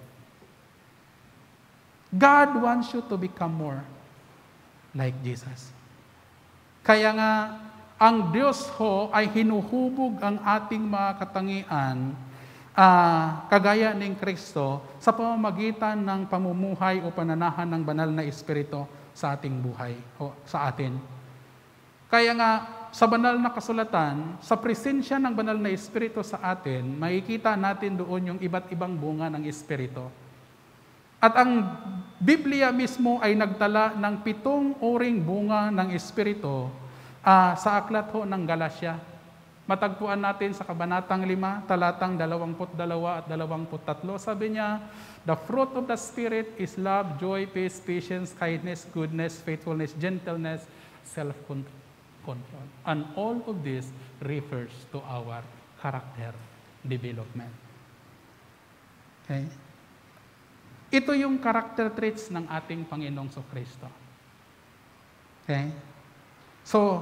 God wants you to become more like Jesus. Kaya nga, ang Diyos ho ay hinuhubog ang ating mga katangian kagaya ng Kristo sa pamamagitan ng pamumuhay o pananahan ng banal na Espiritu sa ating buhay o sa atin. Kaya nga, sa banal na kasulatan, sa presensya ng banal na Espiritu sa atin, makikita natin doon yung iba't ibang bunga ng Espiritu. At ang Biblia mismo ay nagtala ng 7 uring bunga ng Espiritu sa aklat ho ng Galacia. Matagpuan natin sa Kabanatang 5, talatang 22 at 23. Sabi niya, the fruit of the Spirit is love, joy, peace, patience, kindness, goodness, faithfulness, gentleness, self-control. And all of this refers to our character development. Okay? Ito yung character traits ng ating Panginoong Kristo. Okay? So,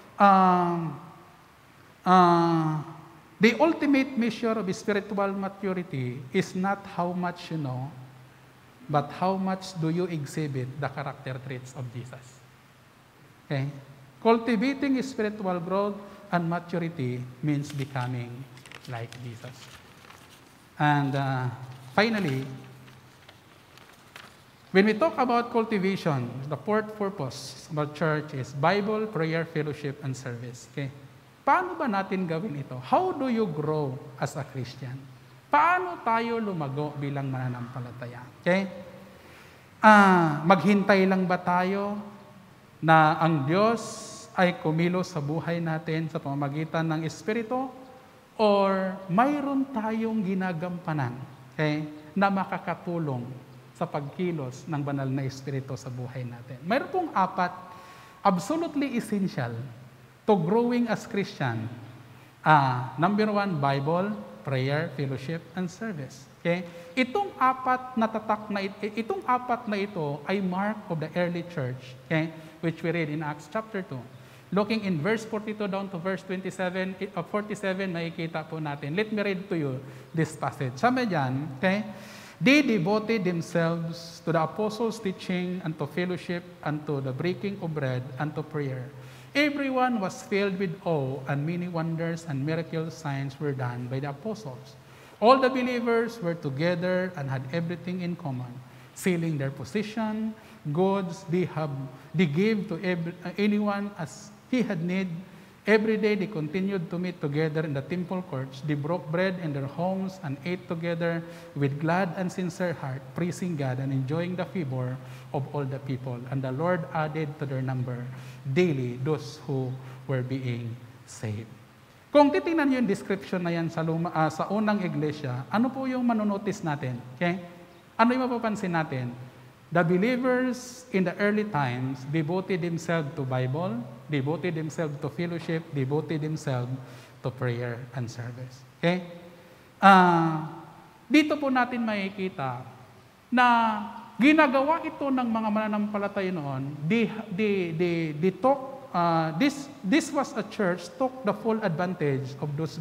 the ultimate measure of spiritual maturity is not how much you know, but how much do you exhibit the character traits of Jesus. Okay? Cultivating spiritual growth and maturity means becoming like Jesus. And finally, when we talk about cultivation, the fourth purpose of our church is Bible, prayer, fellowship, and service. Okay? Paano ba natin gawin ito? How do you grow as a Christian? Paano tayo lumago bilang mananampalataya? Okay? Maghintay lang ba tayo na ang Diyos ay kumilos sa buhay natin sa pamamagitan ng Espiritu? Or mayroon tayong ginagampanan, okay, na makakatulong sa pagkilos ng banal na Espiritu sa buhay natin? Mayroon pong 4 absolutely essential to growing as Christian. Number 1, Bible, prayer, fellowship, and service. Okay? Itong 4 na ito ay mark of the early church, okay, which we read in Acts chapter 2. Looking in verse 42 down to verse 47, 47, makikita po natin. Let me read to you this passage. Sabi dyan, okay? They devoted themselves to the apostles' teaching and to fellowship and to the breaking of bread and to prayer. Everyone was filled with awe, and many wonders and miracle signs were done by the apostles. All the believers were together and had everything in common, selling their possession, goods they gave to anyone as he had need. Every day they continued to meet together in the temple courts. They broke bread in their homes and ate together with glad and sincere heart, praising God and enjoying the favor of all the people. And the Lord added to their number daily those who were being saved. Kung titingnan niyo yung description na yan sa unang iglesia, ano po yung manonotice natin? Okay? Ano yung mapapansin natin? The believers in the early times devoted themselves to Bible, devoted themselves to fellowship, devoted themselves to prayer and service. Okay? Dito po natin makikita na ginagawa ito ng mga mananampalataya noon. This was a church took the full advantage of those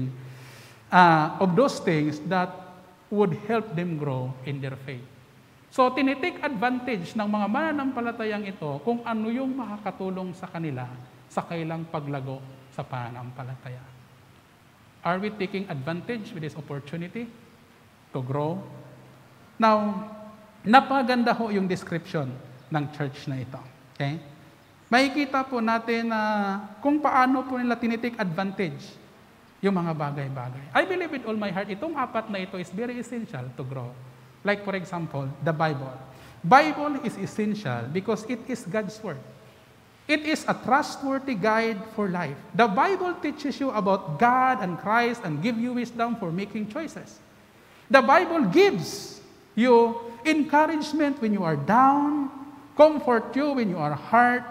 things that would help them grow in their faith. So, tinitake advantage ng mga mananampalatayang ito kung ano yung makakatulong sa kanila sa kailang paglago sa pananampalataya. Are we taking advantage with this opportunity to grow? Now, napaganda ho yung description ng church na ito. Okay? Makikita po natin na kung paano po nila tinitake advantage yung mga bagay-bagay. I believe with all my heart, itong apat na ito is very essential to grow. Like for example, the Bible. Bible is essential because it is God's Word. It is a trustworthy guide for life. The Bible teaches you about God and Christ and give you wisdom for making choices. The Bible gives you encouragement when you are down, comfort you when you are hurt,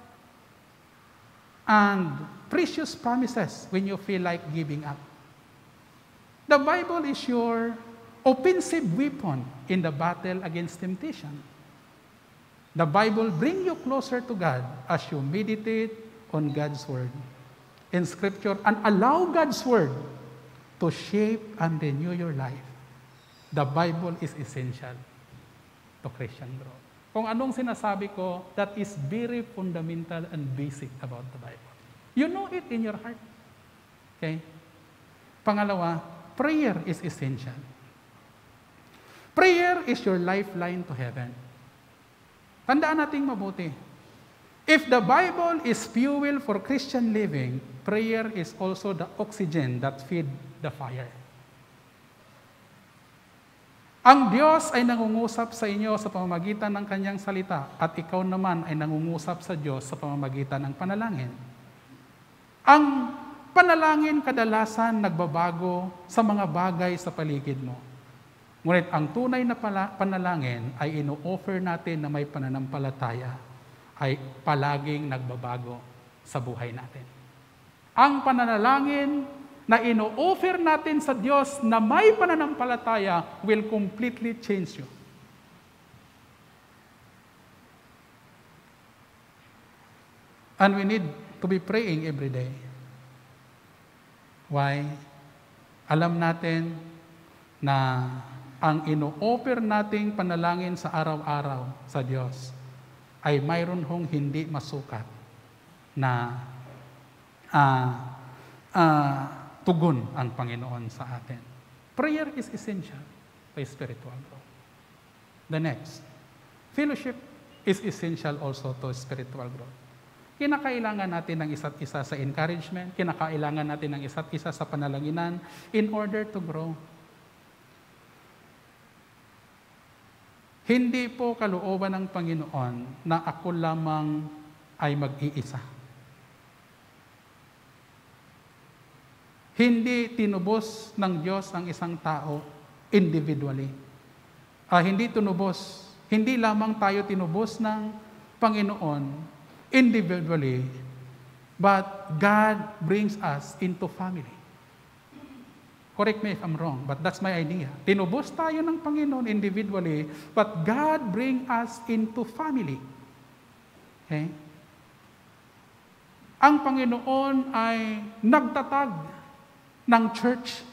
and precious promises when you feel like giving up. The Bible is your offensive weapon in the battle against temptation. The Bible brings you closer to God as you meditate on God's Word in Scripture and allow God's Word to shape and renew your life. The Bible is essential to Christian growth. Kung anong sinasabi ko, that is very fundamental and basic about the Bible. You know it in your heart. Okay? Pangalawa, prayer is essential. Prayer is your lifeline to heaven. Tandaan nating mabuti. If the Bible is fuel for Christian living, prayer is also the oxygen that feed the fire. Ang Diyos ay nangungusap sa inyo sa pamamagitan ng Kanyang salita at ikaw naman ay nangungusap sa Diyos sa pamamagitan ng panalangin. Ang panalangin kadalasan nagbabago sa mga bagay sa paligid mo. Ngunit ang tunay na panalangin ay ino-offer natin na may pananampalataya ay palaging nagbabago sa buhay natin. Ang pananalangin na ino-offer natin sa Diyos na may pananampalataya will completely change you. And we need to be praying every day. Why? Alam natin na ang ino-offer nating panalangin sa araw-araw sa Diyos ay mayroon hong hindi masukat na tugon ang Panginoon sa atin. Prayer is essential to spiritual growth. The next, fellowship is essential also to spiritual growth. Kinakailangan natin ng isa't isa sa encouragement, kinakailangan natin ng isa't isa sa panalanginan in order to grow. Hindi po kalooban ng Panginoon na ako lamang ay mag-iisa. Hindi tinubos ng Diyos ang isang tao individually. Hindi lamang tayo tinubos ng Panginoon individually, but God brings us into family. Correct me if I'm wrong, but that's my idea. Tinubos tayo ng Panginoon individually, but God brings us into family. Okay? Ang Panginoon ay nagtatag ng church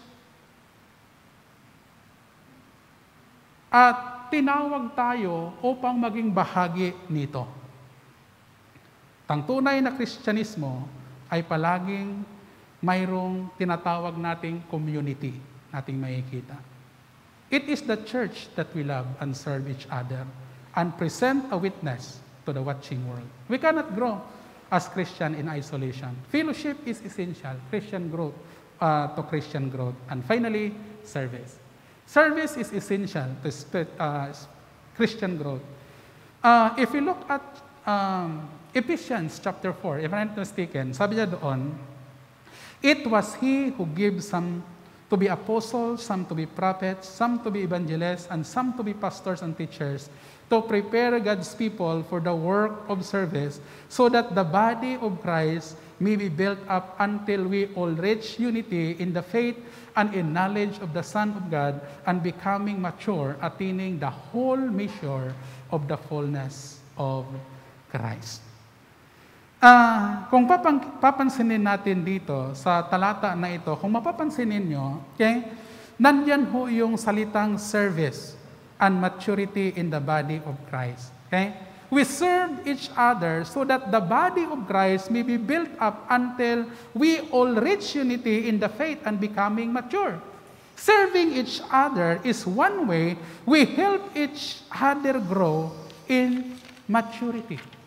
at tinawag tayo upang maging bahagi nito. Ang tunay na Kristyanismo ay palaging mayroong tinatawag nating community nating makikita. It is the church that we love and serve each other and present a witness to the watching world. We cannot grow as Christian in isolation. Fellowship is essential, Christian growth to Christian growth. And finally, service. Service is essential to Christian growth. If you look at Ephesians chapter 4, if I'm not mistaken, sabi niya doon, it was He who gave some to be apostles, some to be prophets, some to be evangelists, and some to be pastors and teachers, to prepare God's people for the work of service, so that the body of Christ may be built up until we all reach unity in the faith and in knowledge of the Son of God, and becoming mature, attaining the whole measure of the fullness of Christ. Kung papansinin natin dito sa talata na ito, kung mapapansinin nyo, okay, nandyan ho yung salitang service and maturity in the body of Christ. Okay? We serve each other so that the body of Christ may be built up until we all reach unity in the faith and becoming mature. Serving each other is one way we help each other grow in maturity.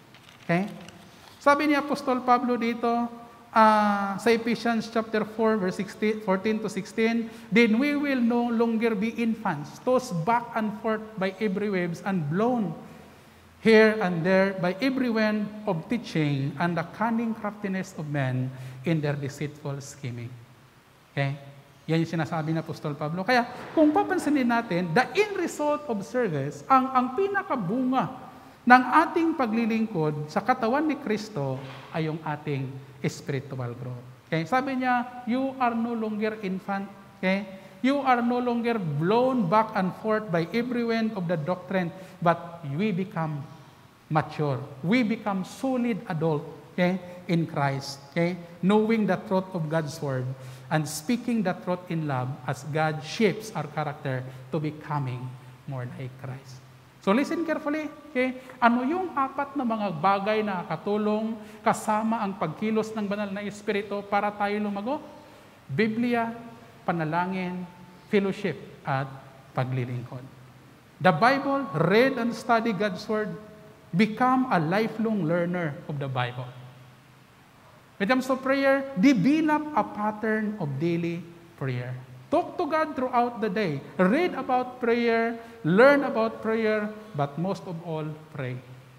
Okay? Sabi ni Apostol Pablo dito, sa Ephesians chapter 4, verse 14 to 16, then we will no longer be infants, tossed back and forth by every waves and blown here and there by every wind of teaching and the cunning craftiness of men in their deceitful scheming. Okay? Yan yung sinasabi ng Apostol Pablo. Kaya, kung papansinin natin, the end result of service, ang pinakabunga ng ating paglilingkod sa katawan ni Kristo ay yung ating spiritual growth. Okay? Sabi niya, you are no longer infant. Okay? You are no longer blown back and forth by every wind of the doctrine, but we become mature. We become solid adult, okay, in Christ, okay, knowing the truth of God's word and speaking the truth in love as God shapes our character to becoming more like Christ. So listen carefully, okay? Ano yung apat na mga bagay na katulong kasama ang pagkilos ng banal na Espiritu para tayo lumago? Biblia, panalangin, fellowship, at paglilingkod. The Bible, read and study God's Word, become a lifelong learner of the Bible. When it comes to prayer, develop a pattern of daily prayer. Talk to God throughout the day. Read about prayer, learn about prayer, but most of all, pray.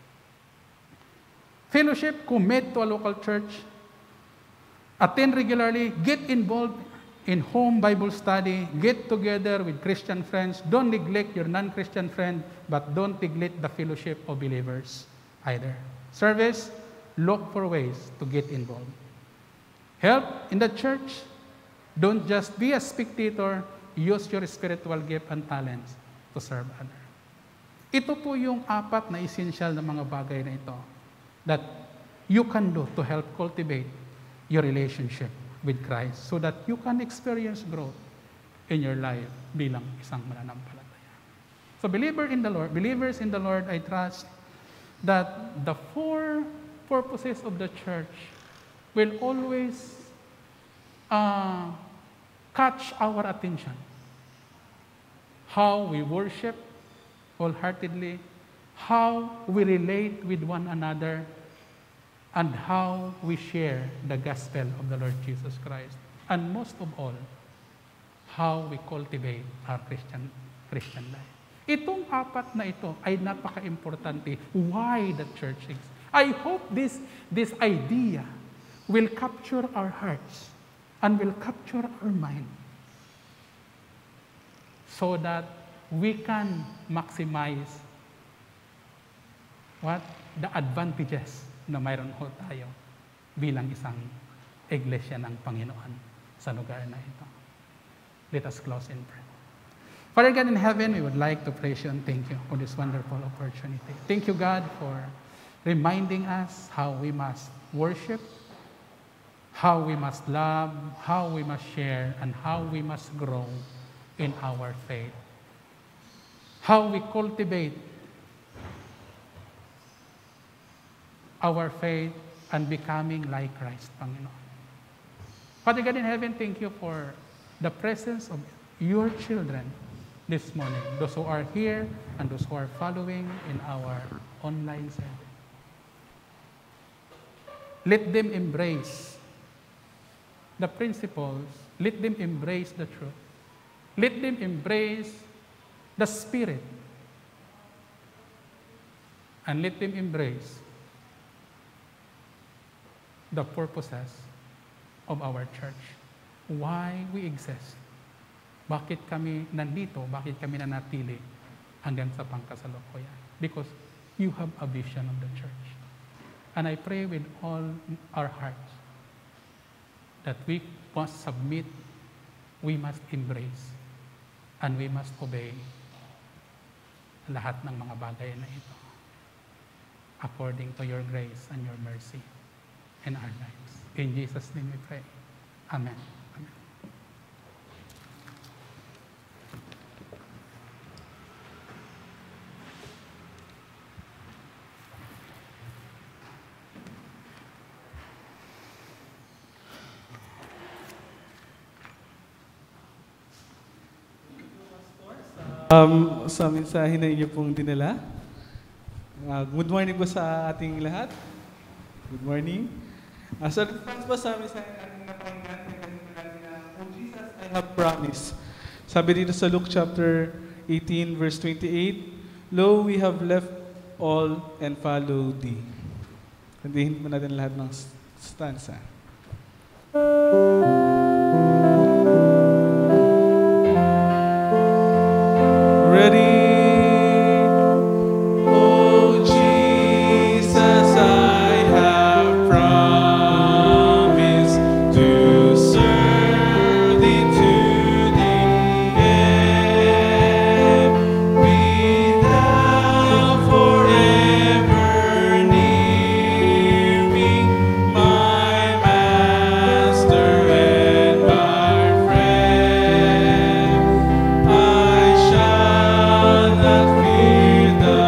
Fellowship, commit to a local church. Attend regularly. Get involved in home Bible study. Get together with Christian friends. Don't neglect your non-Christian friend, but don't neglect the fellowship of believers either. Service, look for ways to get involved. Help in the church. Don't just be a spectator. Use your spiritual gift and talents to serve others. Ito po yung apat na essential na mga bagay na ito that you can do to help cultivate your relationship with Christ so that you can experience growth in your life bilang isang mananampalataya. So believers in the Lord, I trust that the four purposes of the church will always catch our attention. How we worship wholeheartedly, how we relate with one another, and how we share the gospel of the Lord Jesus Christ. And most of all, how we cultivate our Christian life. Itong apat na ito ay napaka-importante. Why the church exists. I hope this idea will capture our hearts and will capture our mind so that we can maximize the advantages na mayroon ho tayo bilang isang iglesia ng Panginoon sa lugar na ito. Let us close in prayer. Father God in heaven, we would like to praise you and thank you for this wonderful opportunity. Thank you, God, for reminding us how we must worship, how we must love, how we must share, and how we must grow in our faith. How we cultivate our faith and becoming like Christ, Panginoon. Father God in heaven, thank you for the presence of your children this morning, those who are here and those who are following in our online service. Let them embrace the principles. Let them embrace the truth. Let them embrace the Spirit. And let them embrace the purposes of our church. Why we exist. Bakit kami nandito? Bakit kami nanatili hanggang sa pangkasalukuyan? Because you have a vision of the church. And I pray with all our hearts that we must submit, we must embrace, and we must obey lahat ng mga bagay na ito according to your grace and your mercy in our lives. In Jesus' name we pray. Amen. Amen. Sa mensahe na inyo pong dinala. Good morning po sa ating lahat. Good morning. Sa response po sa amin sa ating napanggan, Oh Jesus, I have promised. Sabi dito sa Luke chapter 18, verse 28, Lo, we have left all and followed thee. Kandihin po natin lahat ng stanza. Ready? Oh Jesus, I have promised to serve thee to the end. Be thou forever near me, my Master and my friend. I shall not fear the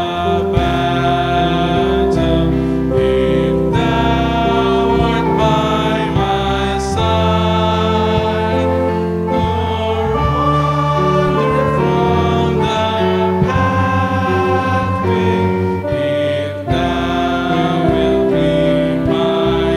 battle if thou art by my side, nor wander from the pathway if thou wilt be my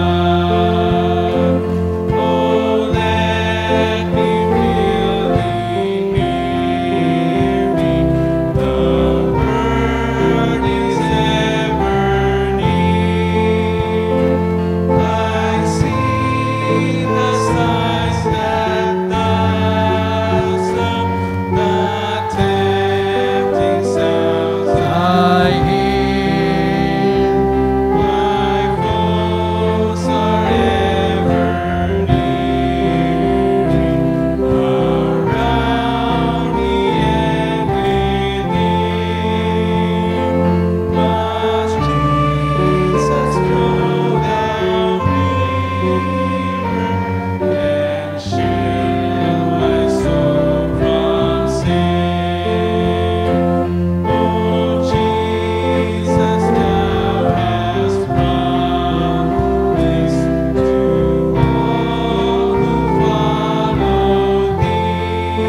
God. Oh, let me feel thee near me. The word is ever near. I see the signs that dazzle, the tempting sounds I hear. My foes are ever near me, around me and within. Must Jesus go down river and shield my soul from sin? Oh Jesus, thou hast promised to all who follow thee,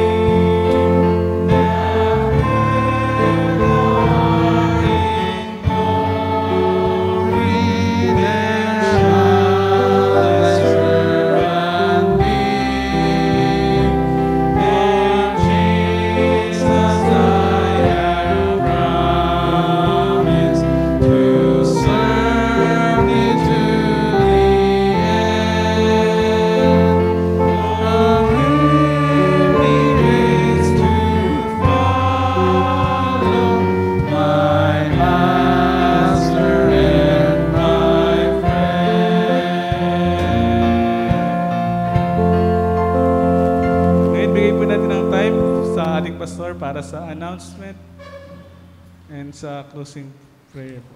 that when thou art in glory, then shall thy servant be. And Jesus, I have promised to serve thee to the end. Oh, give me grace to follow my Master and my friend. Ngayon, bigay po natin ang time sa ating pastor para sa announcement and sa closing prayer po.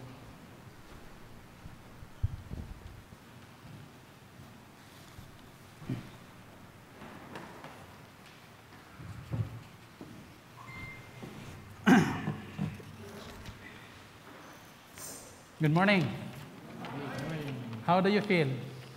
Good morning. How do you feel?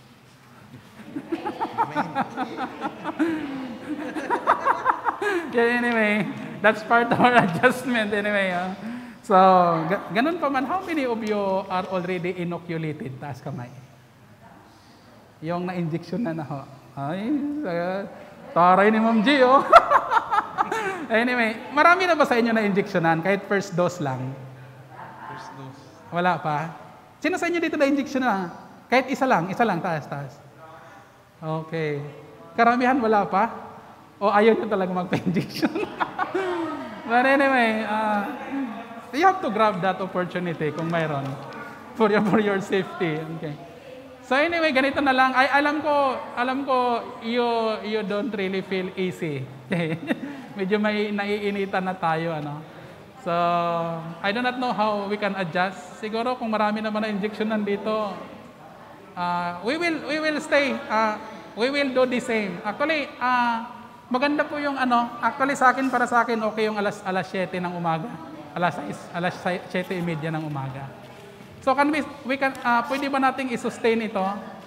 Yeah, anyway, that's part of our adjustment anyway. So, ganun pa man, how many of you are already inoculated? Taas kamay. Yung na-injection na ho. Ay, taray ni Ma'am G, oh. Anyway, marami na ba sa inyo na-injectionan? Kahit first dose lang? First dose. Wala pa? Sino sa inyo dito na-injection na? Kahit isa lang, taas. Okay. Karamihan wala pa? O ayaw nyo talaga magpa-injection? But anyway, you have to grab that opportunity kung mayroon for your safety. Okay. So anyway, ganito na lang. Ay, alam ko you don't really feel easy. Medyo may naiinitan na tayo, ano. So, I do not know how we can adjust. Siguro kung marami naman na injection nandito, we will stay. We will do the same. Actually, maganda po yung actually para sa akin, okay yung alas 7 ng umaga. Alas 7:30 ng umaga. So, pwede ba nating i-sustain ito?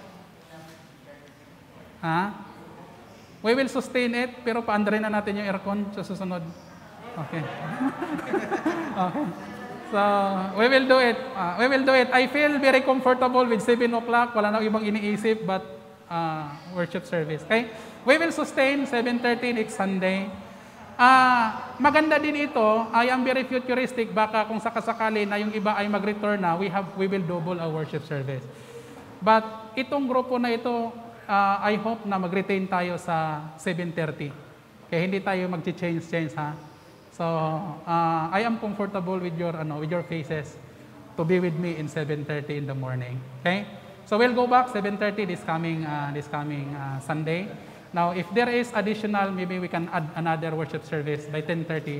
We will sustain it, pero paandarin na natin yung aircon sa susunod. Okay. Okay. So, we will do it. We will do it. I feel very comfortable with 7 o'clock. Wala na ibang iniisip but worship service. Okay? We will sustain 7:30 next Sunday. Maganda din ito. I am very futuristic. Baka kung sakasakali na yung iba ay mag-return na, we will double our worship service. But itong grupo na ito, I hope na mag-retain tayo sa 7:30. Kaya hindi tayo mag-change ha. So, I am comfortable with your faces to be with me in 7:30 in the morning. Okay? So we'll go back 7:30 this coming Sunday. Now, if there is additional, maybe we can add another worship service by 10:30.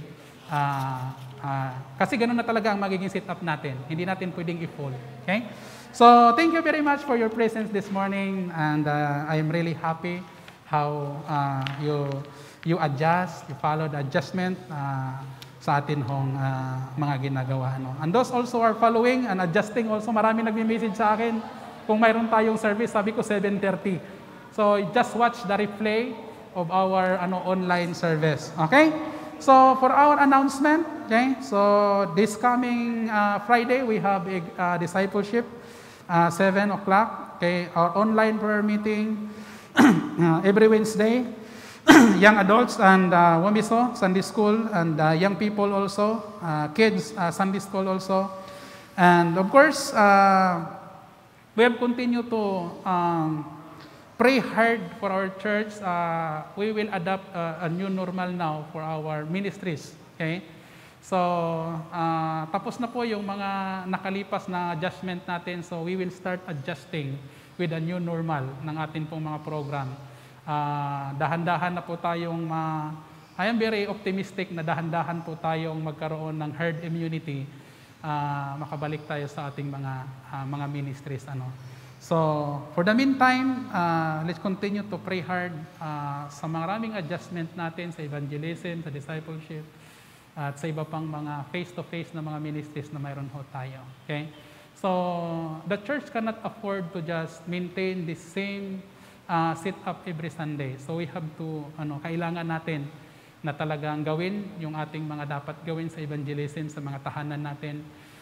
Kasi ganun na talaga ang magiging setup natin. Hindi natin pwedeng i-full. Okay? So, thank you very much for your presence this morning, and I am really happy how you adjust, you follow the adjustment sa atin hong mga ginagawa. And those also are following and adjusting also. Marami nagme-message sa akin. Kung mayroon tayong service, sabi ko 7:30. So just watch the replay of our online service. Okay? So for our announcement, okay? So this coming Friday, we have a discipleship, 7 o'clock. Okay? Our online prayer meeting every Wednesday. Young adults and Wamiso, Sunday school, and young people also, kids, Sunday school also. And of course, we have continued to pray hard for our church. We will adopt a new normal now for our ministries. Okay? So, tapos na po yung mga nakalipas na adjustment natin. So, we will start adjusting with a new normal ng ating pong mga program. Dahan-dahan na po tayong I am very optimistic na dahan-dahan po tayong magkaroon ng herd immunity, makabalik tayo sa ating mga ministries. So, for the meantime, let's continue to pray hard sa maraming adjustment natin sa evangelism, sa discipleship, at sa iba pang mga face-to-face na mga ministries na mayroon ho tayo. Okay? So, the church cannot afford to just maintain the same sit up every Sunday. So we have to, kailangan natin na talagang gawin yung ating mga dapat gawin sa evangelism, sa mga tahanan natin,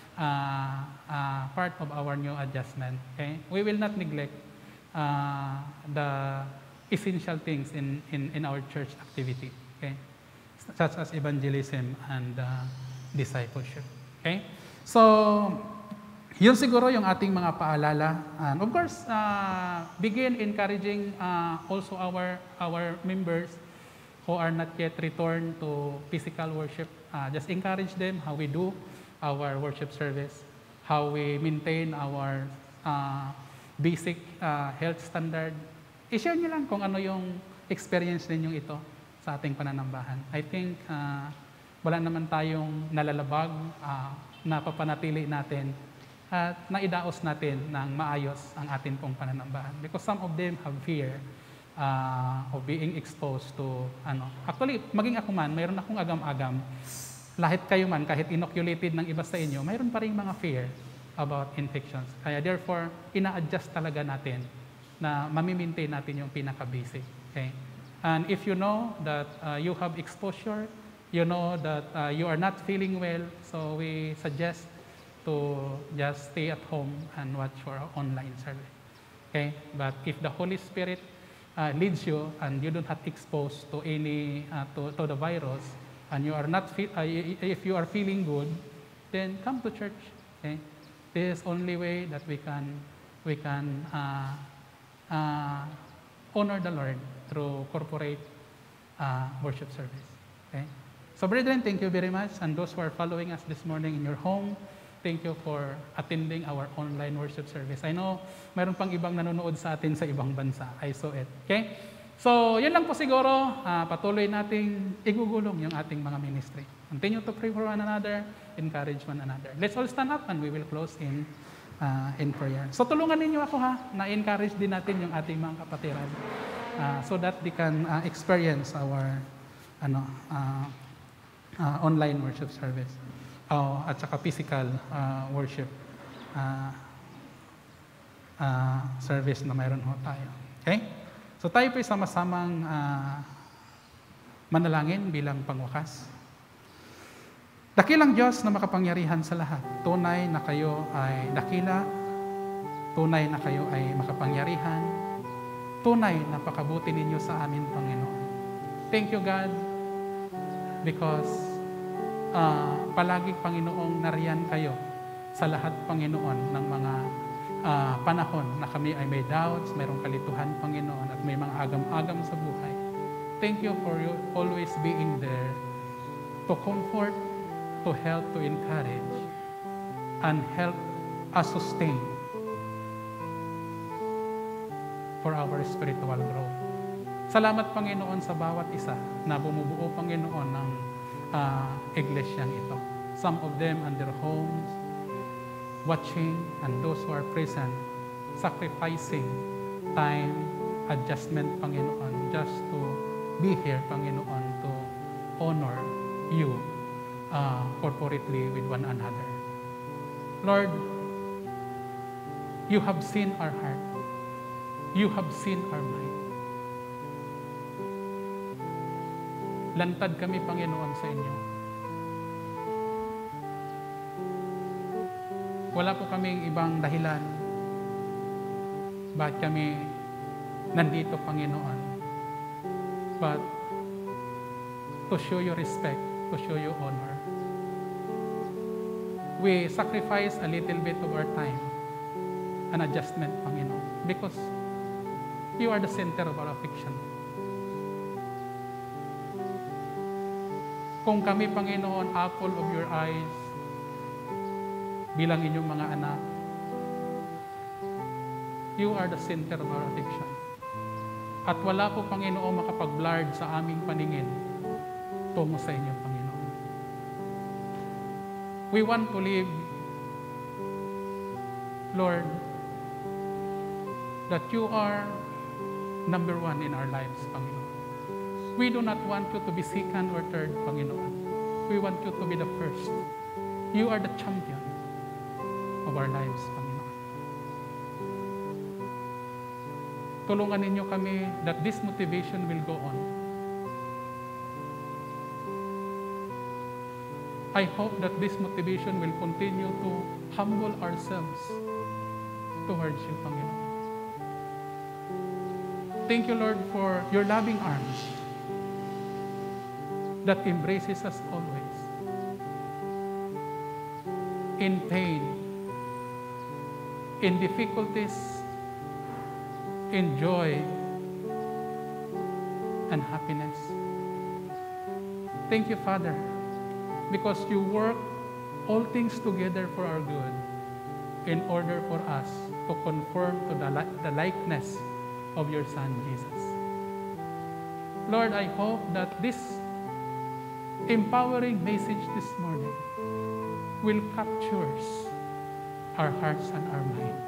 part of our new adjustment. Okay? We will not neglect the essential things in our church activity. Okay? Such as evangelism and discipleship. Okay? So, yun siguro yung ating mga paalala. And of course, begin encouraging also our members who are not yet returned to physical worship. Just encourage them how we do our worship service, how we maintain our basic health standard. I-share nyo lang kung ano yung experience ninyong ito sa ating pananambahan. I think wala naman tayong nalalabag na papanatili natin at naidaos natin ng maayos ang atin pong pananambahan. Because some of them have fear of being exposed to Actually, maging ako man, mayroon akong agam-agam. Lahit kayo man, kahit inoculated ng iba sa inyo, mayroon pa rin mga fear about infections. Kaya therefore, ina-adjust talaga natin na mamimaintain natin yung pinaka-basic. Okay? And if you know that you have exposure, you know that you are not feeling well, so we suggest to just stay at home and watch for our online service. Okay? But if the Holy Spirit leads you and you don't have exposed to any to the virus, and you are not if you are feeling good, then come to church. Okay? This is only way that we can honor the Lord through corporate worship service. Okay? So brethren, thank you very much, and those who are following us this morning in your home, thank you for attending our online worship service. I know mayroon pang ibang nanonood sa atin sa ibang bansa. I saw it. Okay? So, yun lang po siguro. Patuloy nating igugulong yung ating mga ministry. Continue to pray for one another, encourage one another. Let's all stand up and we will close in prayer. So, tulungan ninyo ako na-encourage din natin yung ating mga kapatiran so that they can experience our online worship service. At saka physical worship service na mayroon ho tayo. Okay? So tayo po'y sama-samang manalangin bilang pangwakas. Dakilang Diyos na makapangyarihan sa lahat. Tunay na kayo ay dakila. Tunay na kayo ay makapangyarihan. Tunay na pakabuti ninyo sa amin, Panginoon. Thank you, God, because palagi, Panginoong, nariyan kayo sa lahat, Panginoon, ng mga panahon na kami ay may doubts, mayroong kalituhan, Panginoon, at may mga agam-agam sa buhay. Thank you for you always being there to comfort, to help, to encourage, and help us sustain for our spiritual growth. Salamat, Panginoon, sa bawat isa na bumubuo, Panginoon, ng iglesyang ito. Some of them in their homes, watching, and those who are present, sacrificing time, adjustment, Panginoon, just to be here, Panginoon, to honor you corporately with one another. Lord, you have seen our heart. You have seen our mind. Lantad kami, Panginoon, sa inyo. Wala po kaming ibang dahilan bakit kami nandito, Panginoon, but to show you respect, to show you honor. We sacrifice a little bit of our time, an adjustment, Panginoon, because you are the center of our affection. Kung kami, Panginoon, apple of your eyes, bilang inyong mga anak, you are the center of our affection. At wala po, Panginoon, makapag-blurred sa aming paningin tungo sa inyo, Panginoon. We want to live, Lord, that you are number one in our lives, Panginoon. We do not want you to be second or third, Panginoon. We want you to be the first. You are the champion of our lives, Panginoon. Tulungan ninyo kami that this motivation will go on. I hope that this motivation will continue to humble ourselves towards you, Panginoon. Thank you, Lord, for your loving arms that embraces us always. In pain, in difficulties, in joy, and happiness. Thank you, Father, because you work all things together for our good in order for us to conform to the likeness of your Son, Jesus. Lord, I hope that this empowering message this morning will capture our hearts and our mind.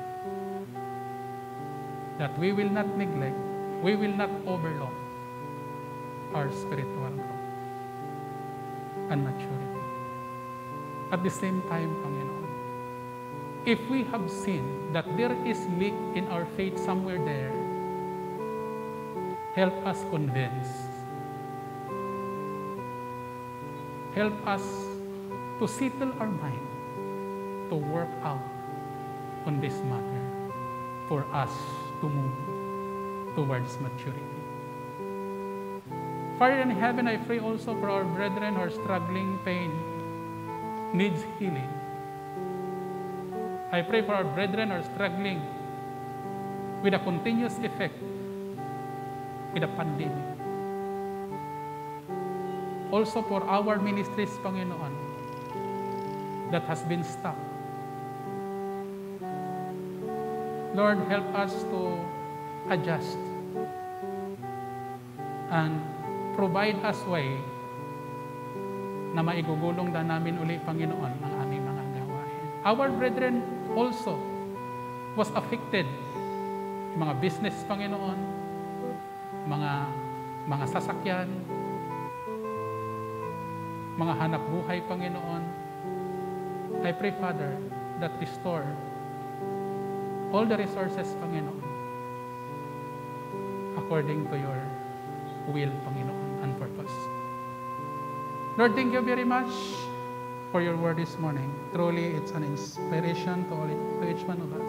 That we will not neglect, we will not overlook our spiritual growth and maturity. At the same time, Panginoon, if we have seen that there is leak in our faith somewhere there, help us convince. Help us to settle our mind to work out on this matter for us to move towards maturity. Father in heaven, I pray also for our brethren who are struggling pain, needs healing. I pray for our brethren who are struggling with a continuous effect with a pandemic. Also for our ministries, Panginoon, that has been stopped. Lord, help us to adjust and provide us way na maigugulong na namin uli, Panginoon, ang aming mga gawain. Our brethren also was affected. Mga business, Panginoon, mga sasakyan, mga hanap buhay, Panginoon. I pray, Father, that restore all the resources, Panginoon, according to your will, Panginoon, and purpose. Lord, thank you very much for your word this morning. Truly, it's an inspiration to each one of us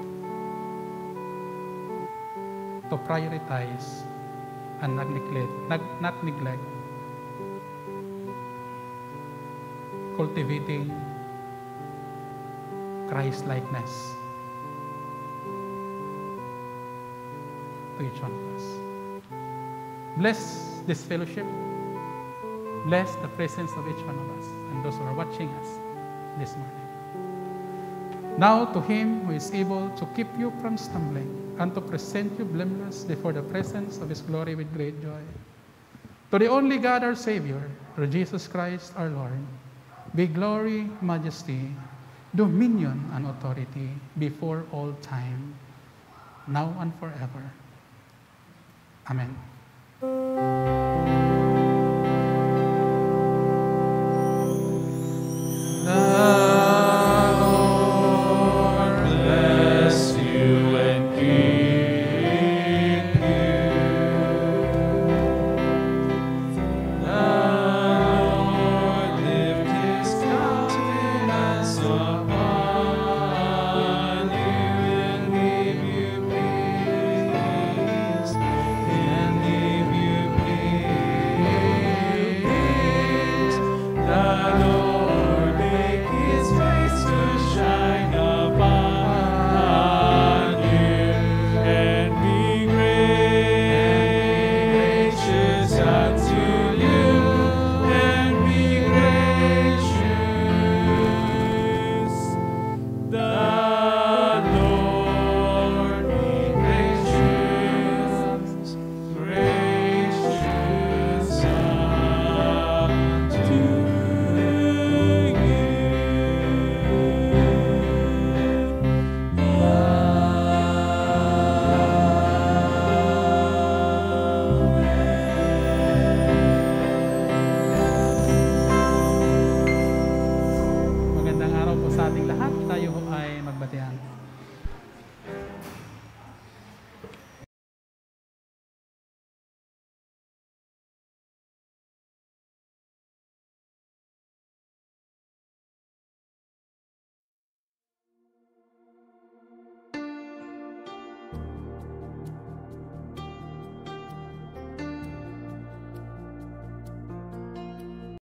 to prioritize and not neglect cultivating Christ-likeness to each one of us. Bless this fellowship. Bless the presence of each one of us and those who are watching us this morning. Now to Him who is able to keep you from stumbling and to present you blameless before the presence of His glory with great joy. To the only God our Savior, through Jesus Christ our Lord, be glory, majesty, dominion, and authority before all time, now and forever. Amen.